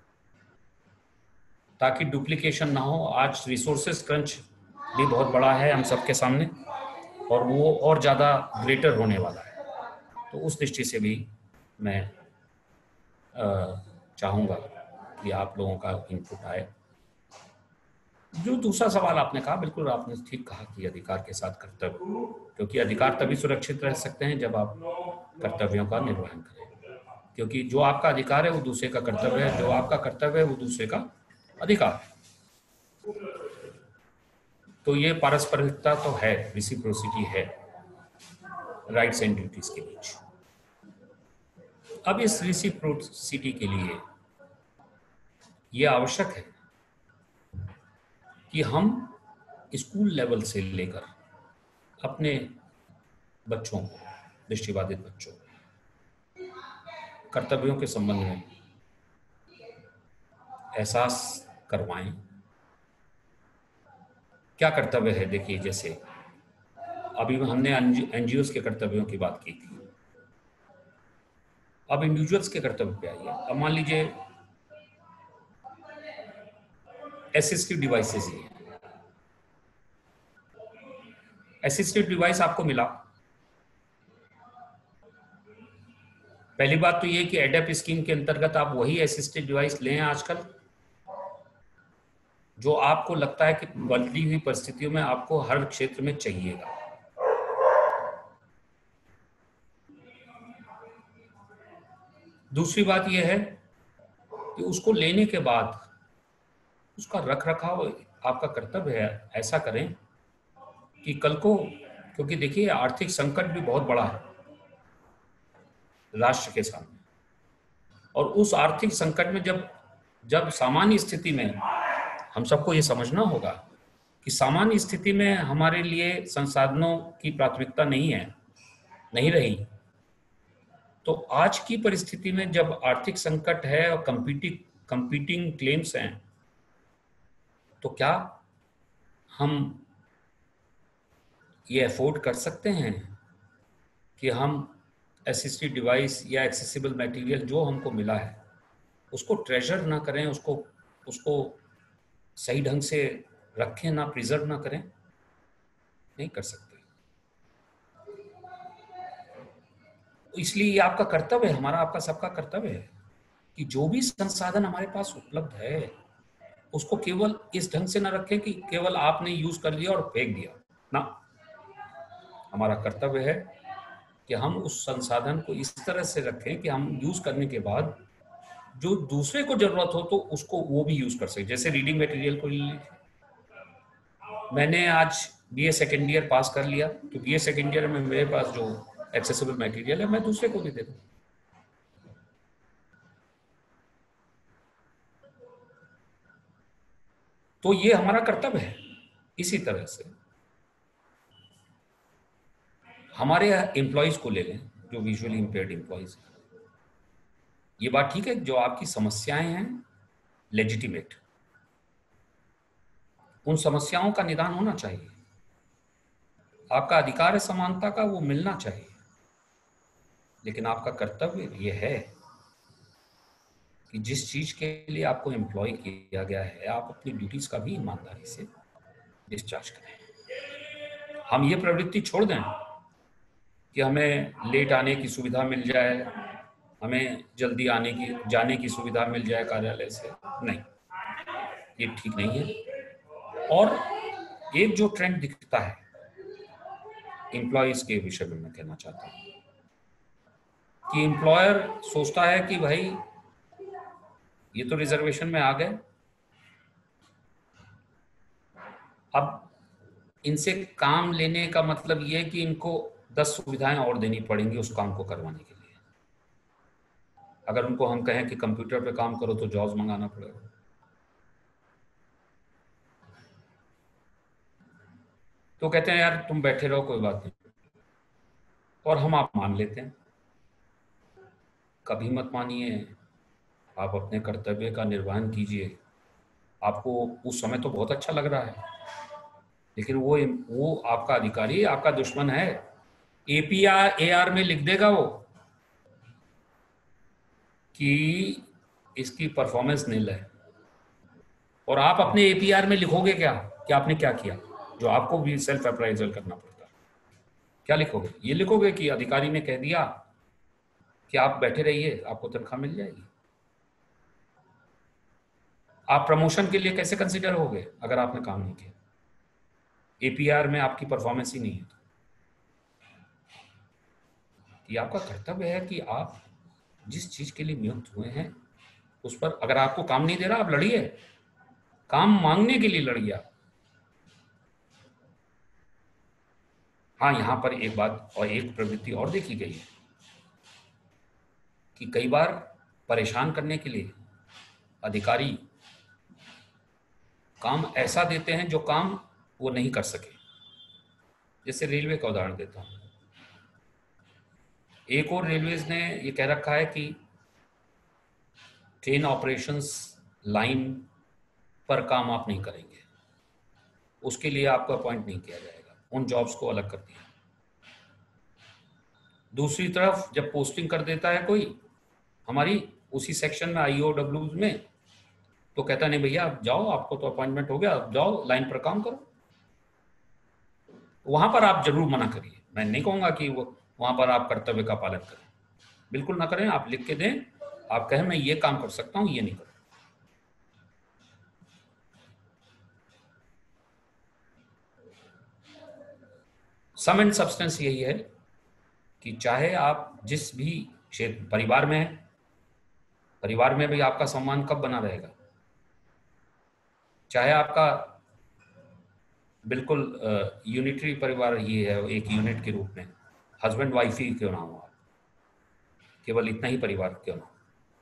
Speaker 2: ताकि डुप्लीकेशन ना हो। आज रिसोर्सेज क्रंच भी बहुत बड़ा है हम सबके सामने और वो और ज़्यादा ग्रेटर होने वाला है, तो उस दृष्टि से भी मैं चाहूँगा कि आप लोगों का इनपुट आए। जो दूसरा सवाल आपने कहा, बिल्कुल आपने ठीक कहा कि अधिकार के साथ कर्तव्य, क्योंकि अधिकार तभी सुरक्षित रह सकते हैं जब आप कर्तव्यों का निर्वहन करें, क्योंकि जो आपका अधिकार है वो दूसरे का कर्तव्य है, जो आपका कर्तव्य है वो दूसरे का अधिकार। तो ये पारस्परिकता तो है, रेसिप्रोसिटी है राइट्स एंड ड्यूटीज के बीच। अब इस रेसिप्रोसिटी के लिए ये आवश्यक है कि हम स्कूल लेवल से लेकर अपने बच्चों को, दृष्टिबाधित बच्चों को कर्तव्यों के संबंध में एहसास करवाएं। क्या कर्तव्य है? देखिए, जैसे अभी हमने एनजीओज के कर्तव्यों की बात की थी, अब इंडिविजुअल्स के कर्तव्य पे आइए। अब मान लीजिए असिस्टिव डिवाइसेस ही है, असिस्टिव डिवाइस आपको मिला, पहली बात तो ये कि एडप स्कीम के अंतर्गत आप वही असिस्टिव डिवाइस लें आजकल जो आपको लगता है कि बदली हुई परिस्थितियों में आपको हर क्षेत्र में चाहिएगा। दूसरी बात यह है कि उसको लेने के बाद उसका रख रखाव आपका कर्तव्य है। ऐसा करें कि कल को, क्योंकि देखिए आर्थिक संकट भी बहुत बड़ा है राष्ट्र के सामने, और उस आर्थिक संकट में जब जब सामान्य स्थिति में हम सबको ये समझना होगा कि सामान्य स्थिति में हमारे लिए संसाधनों की प्राथमिकता नहीं है, नहीं रही, तो आज की परिस्थिति में जब आर्थिक संकट है और कंपीटिंग कंपीटिंग क्लेम्स हैं, तो क्या हम ये अफोर्ड कर सकते हैं कि हम असिस्टिव डिवाइस या एक्सेसिबल मटेरियल जो हमको मिला है उसको ट्रेजर ना करें, उसको उसको सही ढंग से रखें, ना प्रिजर्व ना करें? नहीं कर सकते। इसलिए ये आपका कर्तव्य है, हमारा आपका सबका कर्तव्य है कि जो भी संसाधन हमारे पास उपलब्ध है उसको केवल इस ढंग से ना रखें कि केवल आपने यूज कर लिया और फेंक दिया ना। हमारा कर्तव्य है कि हम उस संसाधन को इस तरह से रखें कि हम यूज करने के बाद जो दूसरे को जरूरत हो तो उसको वो भी यूज कर सके। जैसे रीडिंग मटेरियल को ले लीजिए, मैंने आज बीए सेकेंड ईयर पास कर लिया, तो बीए सेकेंड ईयर में मेरे पास जो एक्सेसिबल मटेरियल है मैं दूसरे को भी दे दूं। तो ये हमारा कर्तव्य है। इसी तरह से हमारे एम्प्लॉयज को ले लें जो विजुअली इंपेयर्ड एम्प्लॉयज हैं, ये बात ठीक है, जो आपकी समस्याएं हैं लेजिटिमेट, उन समस्याओं का निदान होना चाहिए, आपका अधिकार है समानता का, वो मिलना चाहिए, लेकिन आपका कर्तव्य ये है कि जिस चीज के लिए आपको एम्प्लॉय किया गया है आप अपनी ड्यूटीज का भी ईमानदारी से डिस्चार्ज करें। हम ये प्रवृत्ति छोड़ दें कि हमें लेट आने की सुविधा मिल जाए, हमें जल्दी आने की जाने की सुविधा मिल जाए कार्यालय से, नहीं, ये ठीक नहीं है। और एक जो ट्रेंड दिखता है एम्प्लॉइज के विषय में मैं कहना चाहता हूँ कि एम्प्लॉयर सोचता है कि भाई ये तो रिजर्वेशन में आ गए, अब इनसे काम लेने का मतलब ये है कि इनको दस सुविधाएं और देनी पड़ेंगी उस काम को करवाने के लिए। अगर उनको हम कहें कि कंप्यूटर पे काम करो तो जॉब्स मंगाना पड़ेगा। तो कहते हैं यार तुम बैठे रहो, कोई बात नहीं, और हम आप मान लेते हैं। कभी मत मानिए, आप अपने कर्तव्य का निर्वहन कीजिए। आपको उस समय तो बहुत अच्छा लग रहा है, लेकिन वो वो आपका अधिकारी आपका दुश्मन है। एपीआर एआर में लिख देगा वो कि इसकी परफॉर्मेंस नील है, और आप अपने एपीआर में लिखोगे क्या कि आपने क्या किया, जो आपको भी सेल्फ अप्राइजल करना पड़ता है। क्या लिखोगे? ये लिखोगे कि अधिकारी ने कह दिया कि आप बैठे रहिए, आपको तनख्वाह मिल जाएगी। आप प्रमोशन के लिए कैसे कंसीडर होगे अगर आपने काम नहीं किया? एपीआर में आपकी परफॉर्मेंस ही नहीं है। ये आपका कर्तव्य है कि आप जिस चीज के लिए नियुक्त हुए हैं उस पर, अगर आपको काम नहीं दे रहा आप लड़िए, काम मांगने के लिए लड़िए आप। हाँ, यहां पर एक बात और एक प्रवृत्ति और देखी गई है कि कई बार परेशान करने के लिए अधिकारी काम ऐसा देते हैं जो काम वो नहीं कर सके। जैसे रेलवे का उदाहरण देता हूं, एक और रेलवेज ने ये कह रखा है कि ट्रेन ऑपरेशंस लाइन पर काम आप नहीं करेंगे, उसके लिए आपको अपॉइंट नहीं किया जाएगा, उन जॉब्स को अलग कर दिया। दूसरी तरफ जब पोस्टिंग कर देता है कोई हमारी उसी सेक्शन में आईओडब्ल्यू में, तो कहता नहीं भैया आप जाओ, आपको तो अपॉइंटमेंट हो गया, आप जाओ लाइन पर काम करो। वहां पर आप जरूर मना करिए। मैं नहीं कहूंगा कि वो वहां पर आप कर्तव्य का पालन करें, बिल्कुल ना करें। आप लिख के दें, आप कहें मैं ये काम कर सकता हूं, ये नहीं करूं। सम एंड सब्सटेंस यही है कि चाहे आप जिस भी क्षेत्र, परिवार में हैं, परिवार में भी आपका सम्मान कब बना रहेगा? चाहे आपका बिल्कुल यूनिटरी परिवार ही है, एक यूनिट के रूप में, हस्बैंड वाइफ ही क्यों ना हो, आप केवल इतना ही परिवार क्यों ना हो,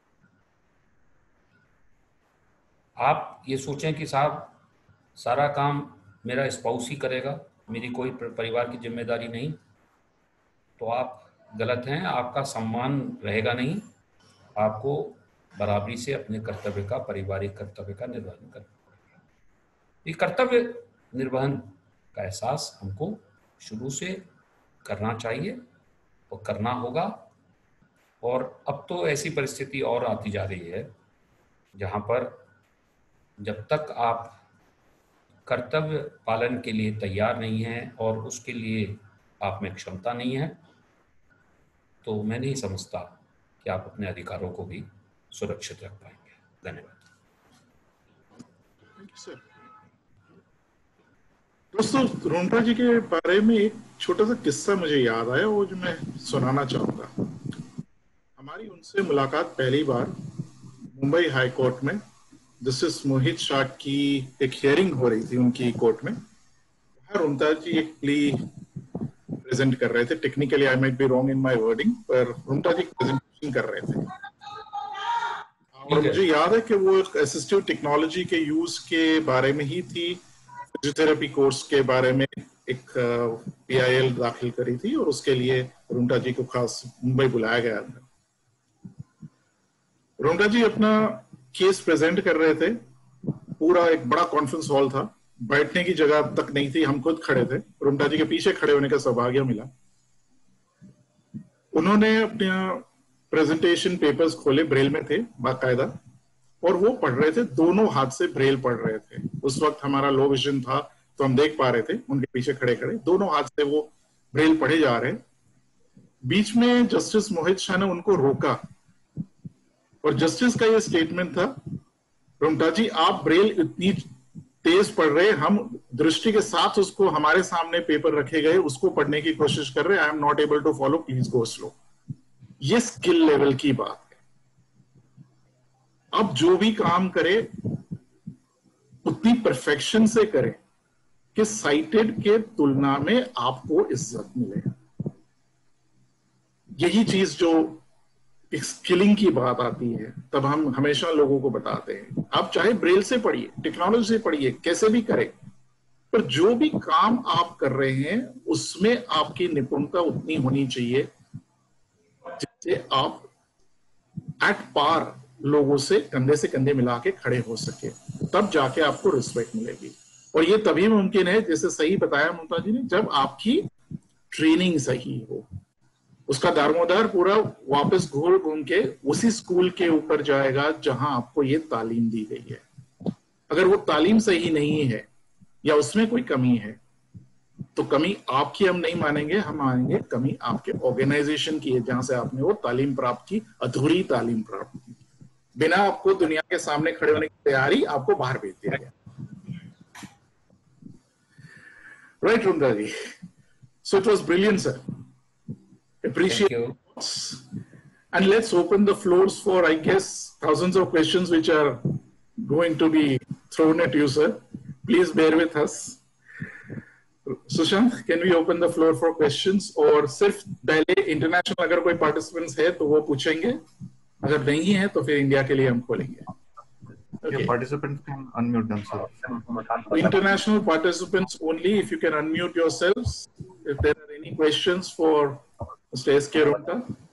Speaker 2: आप ये सोचें कि साहब सारा काम मेरा स्पाउस ही करेगा, मेरी कोई परिवार की जिम्मेदारी नहीं, तो आप गलत हैं। आपका सम्मान रहेगा नहीं। आपको बराबरी से अपने कर्तव्य का, पारिवारिक कर्तव्य का निर्वहन करना पड़ेगा। ये कर्तव्य निर्वहन का एहसास हमको शुरू से करना चाहिए और करना होगा। और अब तो ऐसी परिस्थिति और आती जा रही है जहाँ पर जब तक आप कर्तव्य पालन के लिए तैयार नहीं हैं और उसके लिए आप में क्षमता नहीं है, तो मैं नहीं समझता कि आप अपने अधिकारों को भी सुरक्षित रख पाएंगे। धन्यवाद।
Speaker 3: दोस्तों, रोंटा जी के बारे में एक छोटा सा किस्सा मुझे याद आया, वो जो मैं सुनाना चाहूंगा। हमारी उनसे मुलाकात पहली बार मुंबई हाई कोर्ट में, जस्टिस मोहित शाह की एक हियरिंग हो रही थी उनकी कोर्ट में। रोंटा जी एक प्ली प्रेजेंट कर रहे थे। Technically I might be wrong in my wording, पर रोंटा जी प्रेजेंटेशन कर रहे थे। और मुझे याद है कि वो एक असिस्टिव टेक्नोलॉजी के यूज के बारे में ही थी, फिजियोथेरेपी कोर्स के बारे में एक पीआईएल दाखिल करी थी, और उसके लिए रोंटा जी को खास मुंबई बुलाया गया था। रोंटा जी अपना केस प्रेजेंट कर रहे थे। पूरा एक बड़ा कॉन्फ्रेंस हॉल था, बैठने की जगह तक नहीं थी, हम खुद खड़े थे। रोंटा जी के पीछे खड़े होने का सौभाग्य मिला। उन्होंने अपने प्रेजेंटेशन पेपर्स खोले, ब्रेल में थे बाकायदा, और वो पढ़ रहे थे, दोनों हाथ से ब्रेल पढ़ रहे थे। उस वक्त हमारा लो विजन था, तो हम देख पा रहे थे उनके पीछे खड़े खड़े दोनों हाथ से वो ब्रेल पढ़े जा रहे हैं। बीच में जस्टिस मोहित शाह ने उनको रोका और जस्टिस का ये स्टेटमेंट था, रुंगटा जी आप ब्रेल इतनी तेज पढ़ रहे, हम दृष्टि के साथ उसको हमारे सामने पेपर रखे गए उसको पढ़ने की कोशिश कर रहे, I am not able to follow, please go slow. ये स्किल लेवल की बात है। अब जो भी काम करे उतनी परफेक्शन से करे कि साइटेड के तुलना में आपको इज्जत मिले। यही चीज जो स्किलिंग की बात आती है, तब हम हमेशा लोगों को बताते हैं आप चाहे ब्रेल से पढ़िए, टेक्नोलॉजी से पढ़िए, कैसे भी करें, पर जो भी काम आप कर रहे हैं उसमें आपकी निपुणता उतनी होनी चाहिए जिससे आप एट पार लोगों से कंधे से कंधे मिला के खड़े हो सके, तब जाके आपको रिस्पेक्ट मिलेगी। और ये तभी मुमकिन है, जैसे सही बताया ममता जी ने, जब आपकी ट्रेनिंग सही हो। उसका दारोमदार पूरा वापस घूम घूम के उसी स्कूल के ऊपर जाएगा जहां आपको ये तालीम दी गई है। अगर वो तालीम सही नहीं है या उसमें कोई कमी है तो कमी आपकी हम नहीं मानेंगे, हम मानेंगे कमी आपके ऑर्गेनाइजेशन की है जहां से आपने वो तालीम प्राप्त की, अधूरी तालीम प्राप्त की, बिना आपको दुनिया के सामने खड़े होने की तैयारी आपको बाहर भेज दिया गया। Right Runda ji, so it was brilliant sir, appreciate it. And let's open the floors for, I guess, thousands of questions which are going to be thrown at you, sir. Please bear with us. Sushant, can we open the floor for questions? और सिर्फ पहले international अगर कोई participants है तो वो पूछेंगे, अगर नहीं है तो फिर इंडिया के लिए हम खोलेंगे। Okay.
Speaker 4: Yeah, participants can unmute themselves.
Speaker 3: International participants only, if you can unmute yourselves. If there are any questions for Mister S K Runta.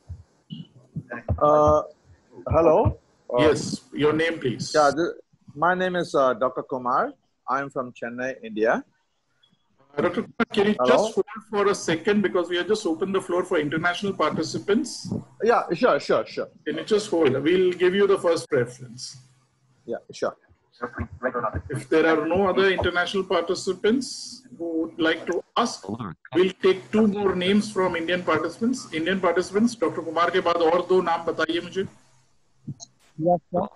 Speaker 5: Uh, hello. Uh,
Speaker 3: yes, your name, please.
Speaker 5: Yeah, this, my name is uh, Doctor Kumar. I am from Chennai, India.
Speaker 3: Uh, Doctor Kumar, can you
Speaker 5: hello?
Speaker 3: just hold for a second because we have just opened the floor for international participants.
Speaker 5: Yeah, sure, sure, sure.
Speaker 3: Can you just hold? We'll give you the first preference.
Speaker 5: Yeah, sure.
Speaker 3: If there are no other international participants who would like to ask, we'll take two more names from Indian participants. Indian participants, Doctor Kumar के बाद और दो नाम बताइए मुझे.
Speaker 6: Yes, sir.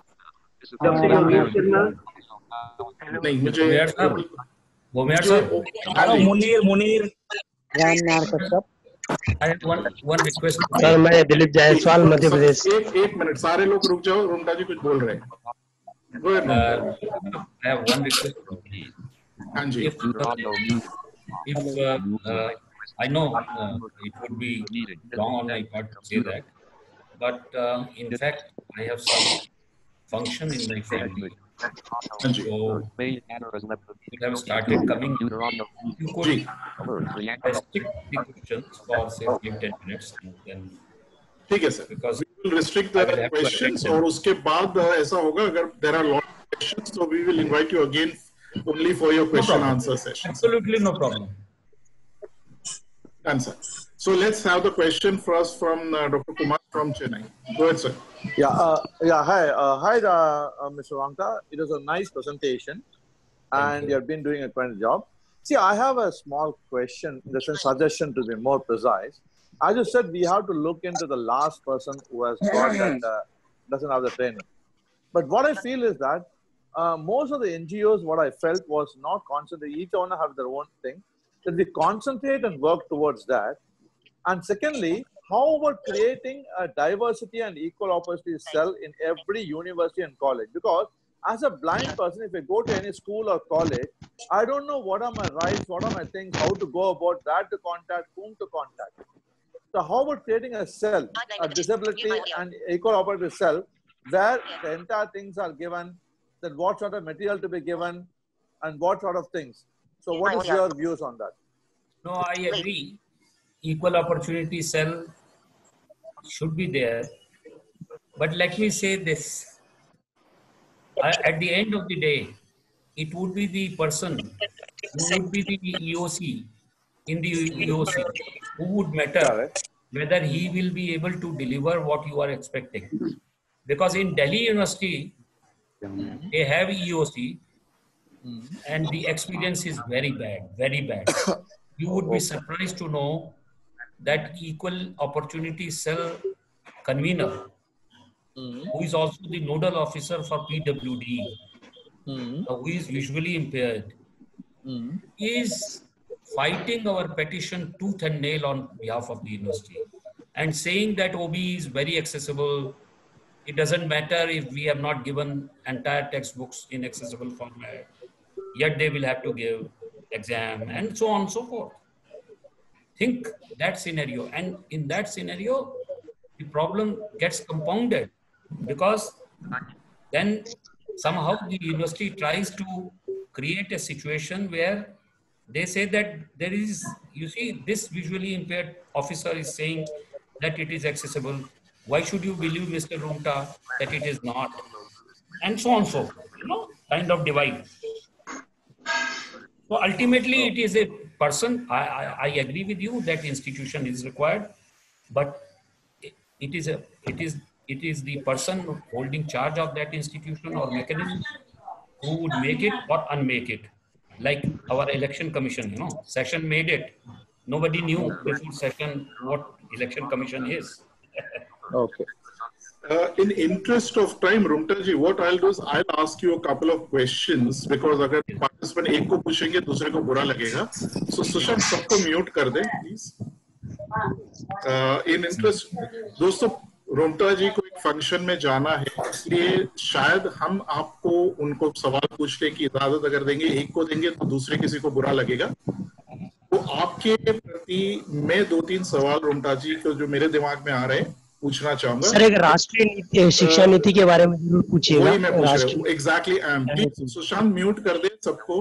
Speaker 3: नहीं मुझे.
Speaker 2: Bhumiyar sir.
Speaker 6: Munir Munir.
Speaker 2: I have one one request.
Speaker 6: Sir मैं दिलीप जायसवाल मध्य प्रदेश.
Speaker 3: एक एक मिनट सारे लोग रुक जाओ, रुंडा जी कुछ बोल रहे हैं. Go ahead.
Speaker 2: Uh, I have one request.
Speaker 3: हाँ जी.
Speaker 2: If, if uh, uh, I know uh, it would be wrong on my part to say that, but uh, in fact I have some function in my family. So we have started coming. You could restrict the questions for say five ten minutes and then.
Speaker 3: ठीक है sir, because we will restrict the questions और उसके बाद ऐसा होगा अगर there are lot of questions so we will invite you again only for your question no answer session.
Speaker 2: Absolutely no problem.
Speaker 3: Answer. So let's have the question first from uh, Doctor Kumar from Chennai. Go ahead, sir.
Speaker 5: Yeah, uh, yeah. Hi, uh, hi, uh, uh, Mister Rangta. It was a nice presentation, and you. you have been doing a great job. See, I have a small question, in the sense suggestion to be more precise. As you said, we have to look into the last person who has got that uh, doesn't have the training. But what I feel is that uh, most of the N G Os, what I felt was not concentrated. Each one have their own thing. That we concentrate and work towards that. And secondly, how about creating a diversity and equal opportunity cell in every university and college? Because as a blind person, if I go to any school or college, I don't know what are my rights, what are my things, how to go about that to contact, whom to contact. So how about creating a cell, a disability and equal opportunity cell, where the entire things are given, then what sort of material to be given, and what sort of things. So what is your views on that?
Speaker 2: No, I agree. Equal opportunity cell should be there. But let me say this. At the end of the day, it would be the person who would be the E O C in the E O C who would matter whether he will be able to deliver what you are expecting. Because in Delhi University, they have E O C, and the experience is very bad, very bad. You would be surprised to know that Equal Opportunity Cell convener, who is also the nodal officer for P W D,
Speaker 5: Mm-hmm.
Speaker 2: who is visually impaired,
Speaker 5: Mm-hmm.
Speaker 2: is fighting our petition tooth and nail on behalf of the university and saying that O B E is very accessible. It doesn't matter if we have not given entire textbooks in accessible format, yet they will have to give exam and so on and so forth. Think that scenario. And in that scenario, the problem gets compounded because then somehow the university tries to create a situation where they say that there is, you see, this visually impaired officer is saying that it is accessible. Why should you believe Mister Rumta that it is not? And so on, so forth, you know, kind of divide. So ultimately, it is a person. I, I, I agree with you that institution is required, but it, it is a it is it is the person holding charge of that institution or mechanism who would make it or unmake it. Like our election commission, you know, session made it. Nobody knew before session what election commission is.
Speaker 5: Okay.
Speaker 3: Uh, in interest of time, Rumta ji, what I'll do is I'll ask you a couple of questions because अगर participant एक को पूछेंगे दूसरे को बुरा लगेगा. So Sushant सबको mute कर दे, please. Uh, in interest, दोस्तों रुमटा जी को एक फंक्शन में जाना है, इसलिए शायद हम आपको उनको सवाल पूछने की इजाजत अगर देंगे, एक को देंगे तो दूसरे किसी को बुरा लगेगा. तो आपके प्रति मैं दो तीन सवाल रुमटा जी को जो मेरे दिमाग में आ रहे हैं पूछना चाहूंगा.
Speaker 6: सर, एक राष्ट्रीय नीति, शिक्षा नीति के बारे में जरूर पूछिएगा.
Speaker 3: वही मैं पूछ रहा हूँ. एग्जैक्टली. प्लीज सुशांत म्यूट कर दे सबको.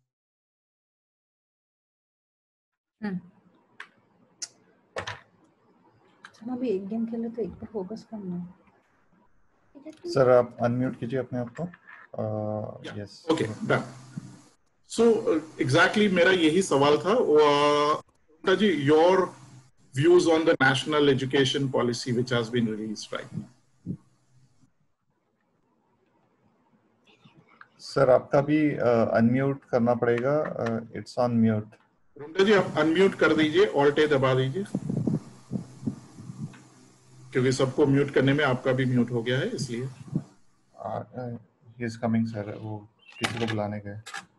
Speaker 7: अभी एक गेम खेले तो एक पर फोकस करना है.
Speaker 4: सर आप अनम्यूट कीजिए अपने आप को. Yes.
Speaker 3: Okay, done. So exactly मेरा यही सवाल था. Rumta ji, your views on the national education policy which has been released right now.
Speaker 4: Sir आपका भी अनम्यूट करना पड़ेगा. It's on mute.
Speaker 3: Rumta ji आप अनम्यूट कर दीजिए, ऑल्ट ए दबा दीजिए, क्योंकि सबको म्यूट करने में आपका भी म्यूट हो गया है इसलिए.
Speaker 4: He is coming sir. वो किसी को बुलाने गए.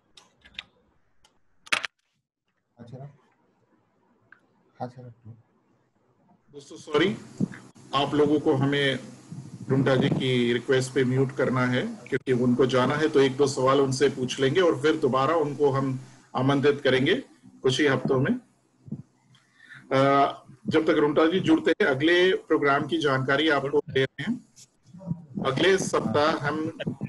Speaker 4: अच्छा हाँ सर.
Speaker 3: दोस्तों सॉरी, आप लोगों को हमें रुमटा जी की रिक्वेस्ट पे म्यूट करना है क्योंकि उनको जाना है. तो एक दो सवाल उनसे पूछ लेंगे और फिर दोबारा उनको हम आमंत्रित करेंगे कुछ ही हफ्तों में. जब तक रुमटा जी जुड़ते हैं, अगले प्रोग्राम की जानकारी आपको दे रहे हैं. अगले सप्ताह हम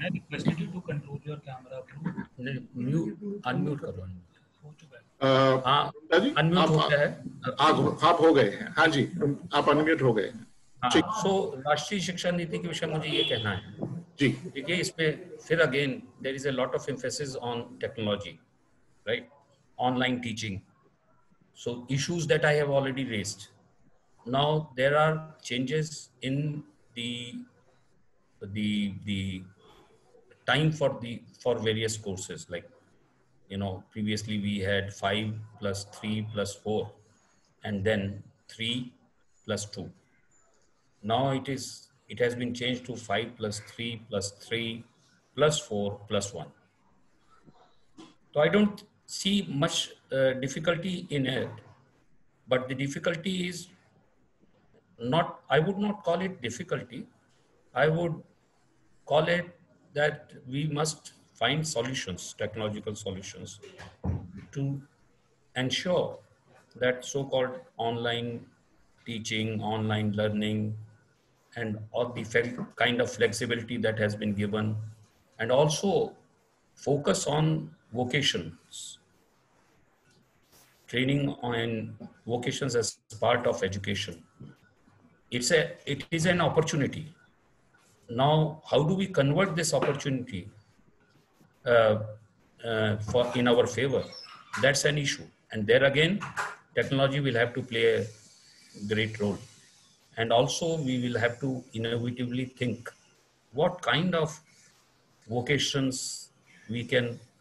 Speaker 2: हाँ, अनम्यूट हो गया है.
Speaker 3: आप आप हो गए हैं. हाँ जी, आप अनम्यूट हो गए हैं.
Speaker 2: सो राष्ट्रीय शिक्षा नीति के विषय मुझे ये कहना है
Speaker 3: जी.
Speaker 2: देखिए, इस पे फिर again there is a lot of emphasis on technology, right, online teaching. So issues that I have already raised. Now there are changes in the the the time for the for various courses. Like, you know, previously we had five plus three plus four and then three plus two. Now it is it has been changed to five plus three plus three plus four plus one. So I don't see much uh, difficulty in it, but the difficulty is not, I would not call it difficulty. I would call it that we must find solutions, technological solutions, to ensure that so-called online teaching, online learning, and all the kind of flexibility that has been given, and also focus on vocations, training on vocations as part of education. It's a, it is an opportunity. Now, how do we convert this opportunity uh, uh, for in our favor? That's an issue. And there again, technology will have to play a great role. And also we will have to innovatively think what kind of vocations we can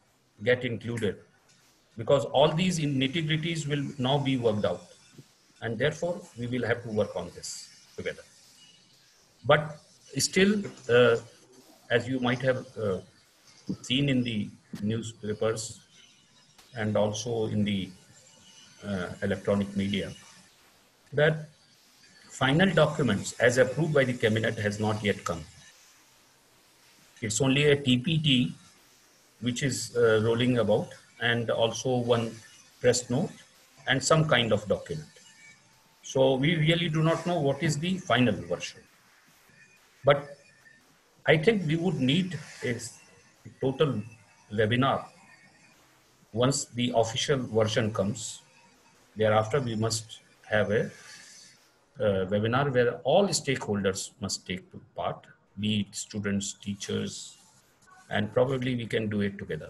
Speaker 2: get included, because all these nitty-gritties will now be worked out, and therefore we will have to work on this together. But still, uh, as you might have uh, seen in the newspapers and also in the uh, electronic media, that final documents as approved by the cabinet has not yet come. It's only a T P T which is uh, rolling about, and also one press note and some kind of document. So we really do not know what is the final version. But I think we would need a total webinar once the official version comes. Thereafter, we must have a uh, webinar where all stakeholders must take part, be it students, teachers, and probably we can do it together.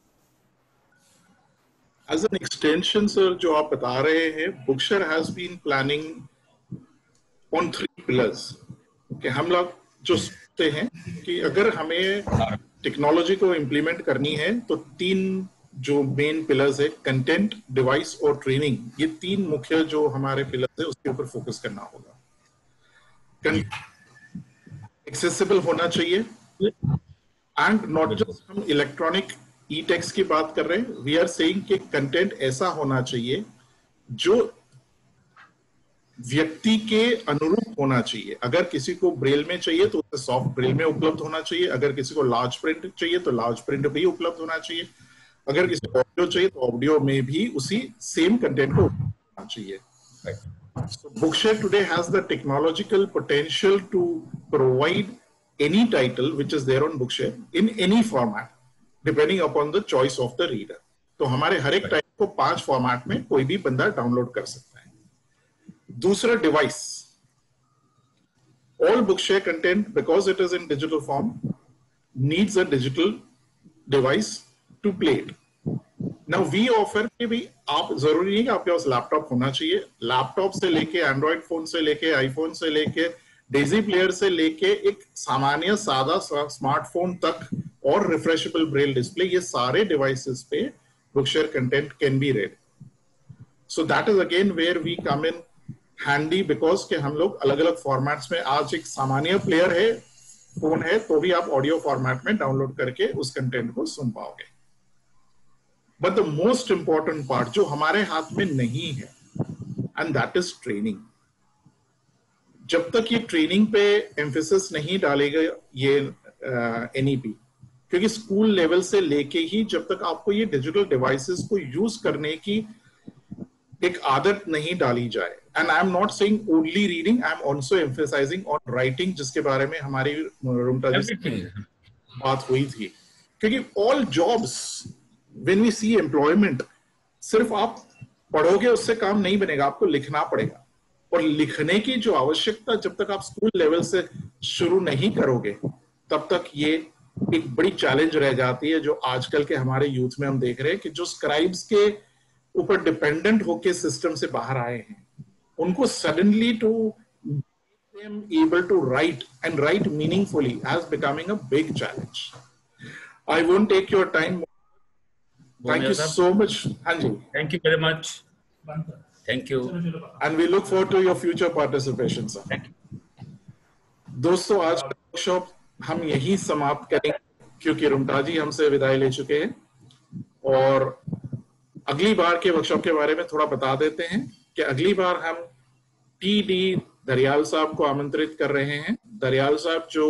Speaker 3: As an extension, sir, जो आप बता रहे हैं, Bookshare has been planning on three pillars. कि हम लोग जो सोचते हैं कि अगर हमें टेक्नोलॉजी को इम्प्लीमेंट करनी है तो तीन जो मेन पिलर्स है, कंटेंट, डिवाइस और ट्रेनिंग, ये तीन मुख्य जो हमारे पिलर्स है उसके ऊपर फोकस करना होगा. एक्सेसिबल होना चाहिए, एंड नॉट जस्ट हम इलेक्ट्रॉनिक ई टेक्स्ट की बात कर रहे हैं, वी आर सेइंग कि कंटेंट ऐसा होना चाहिए जो व्यक्ति के अनुरूप होना चाहिए. अगर किसी को ब्रेल में चाहिए तो उसे सॉफ्ट ब्रेल में उपलब्ध होना चाहिए, अगर किसी को लार्ज प्रिंट चाहिए तो लार्ज प्रिंट भी उपलब्ध होना चाहिए, अगर किसी को ऑडियो चाहिए तो ऑडियो में भी उसी सेम कंटेंट को होना चाहिए. So Bookshare today has the technological potential to provide any title which is there on Bookshare in any format, depending upon the choice of the reader. तो हमारे हर एक टाइटल को पांच फॉर्मेट में कोई भी बंदा डाउनलोड कर सकता है. दूसरा, device. All Bookshare content, because it is in digital form, needs a digital device to play it. Now we offer कि भी आप जरूरी नहीं कि आपके पास लैपटॉप होना चाहिए. लैपटॉप से लेके एंड्रॉइड फोन से लेके आईफोन से लेके डेजी प्लेयर से लेके एक सामान्य सादा स्मार्टफोन तक और रिफ्रेशेबल ब्रेल डिस्प्ले, ये सारे डिवाइसेस पे Bookshare content can be read. So that is again where we come in handy, because कि हम लोग अलग अलग फॉर्मेट्स में, आज एक सामान्य प्लेयर है, फोन है, तो भी आप ऑडियो फॉर्मेट में डाउनलोड करके उस कंटेंट को सुन पाओगे. But the most important part जो हमारे हाथ में नहीं है, एंड दैट इज ट्रेनिंग. जब तक ये ट्रेनिंग पे एम्फेसिस नहीं डालेगा ये एनईपी, क्योंकि स्कूल लेवल से लेके ही जब तक आपको ये डिजिटल डिवाइसेस को यूज करने की एक आदत नहीं डाली जाए, and I am not saying only reading, I am also emphasising on writing, जिसके बारे में हमारी रुमटा जी से बात हुई थी. क्योंकि all jobs when we see employment, सिर्फ आप पढ़ोगे उससे काम नहीं बनेगा, आपको लिखना पड़ेगा. और लिखने की जो आवश्यकता जब तक आप स्कूल लेवल से शुरू नहीं करोगे, तब तक ये एक बड़ी चैलेंज रह जाती है, जो आजकल के हमारे यूथ में हम देख रहे हैं कि जो स्क्राइब्स के ऊपर डिपेंडेंट होके सिस्टम से बाहर आए हैं, उनको suddenly to them able to write and write meaningfully as becoming a big challenge. I won't take your time. Thank you so much, Hanji.
Speaker 2: Thank you very much. Thank you.
Speaker 3: And we look forward to your future participation, sir.
Speaker 2: Thank you.
Speaker 3: दोस्तों, आज का workshop हम यही समाप्त करेंगे, क्योंकि रुमटा जी हमसे विदाई ले चुके हैं. और अगली बार के वर्कशॉप के बारे में थोड़ा बता देते हैं कि अगली बार हम टी डी दरियाल साहब को आमंत्रित कर रहे हैं. दरियाल साहब जो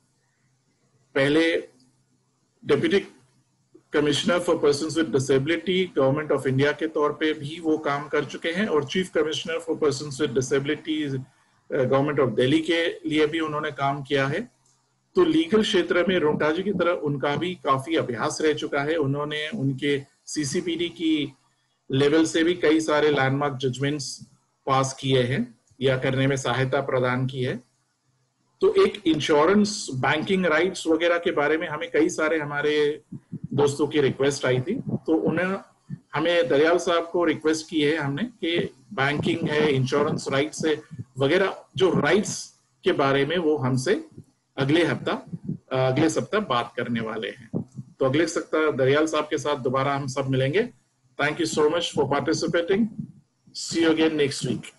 Speaker 3: पहले deputy commissioner for persons with disability government of India के तौर पे भी वो काम कर चुके हैं, और chief commissioner for persons with disability government of Delhi के लिए भी उन्होंने काम किया है. तो लीगल क्षेत्र में रुमटा जी की तरह उनका भी काफी अभ्यास रह चुका है. उन्होंने उनके सीसीपीडी की लेवल से भी कई सारे लैंडमार्क जजमेंट्स पास किए हैं या करने में सहायता प्रदान की है. तो एक इंश्योरेंस, बैंकिंग राइट्स वगैरह के बारे में हमें कई सारे हमारे दोस्तों की रिक्वेस्ट आई थी, तो उन्हें हमें दरियाल साहब को रिक्वेस्ट की है हमने कि बैंकिंग है, इंश्योरेंस राइट्स है वगैरह, जो राइट्स के बारे में वो हमसे अगले हफ्ता अगले सप्ताह बात करने वाले हैं. तो अगले सप्ताह दरियाल साहब के साथ दोबारा हम सब मिलेंगे. Thank you so much for participating. See you again next week.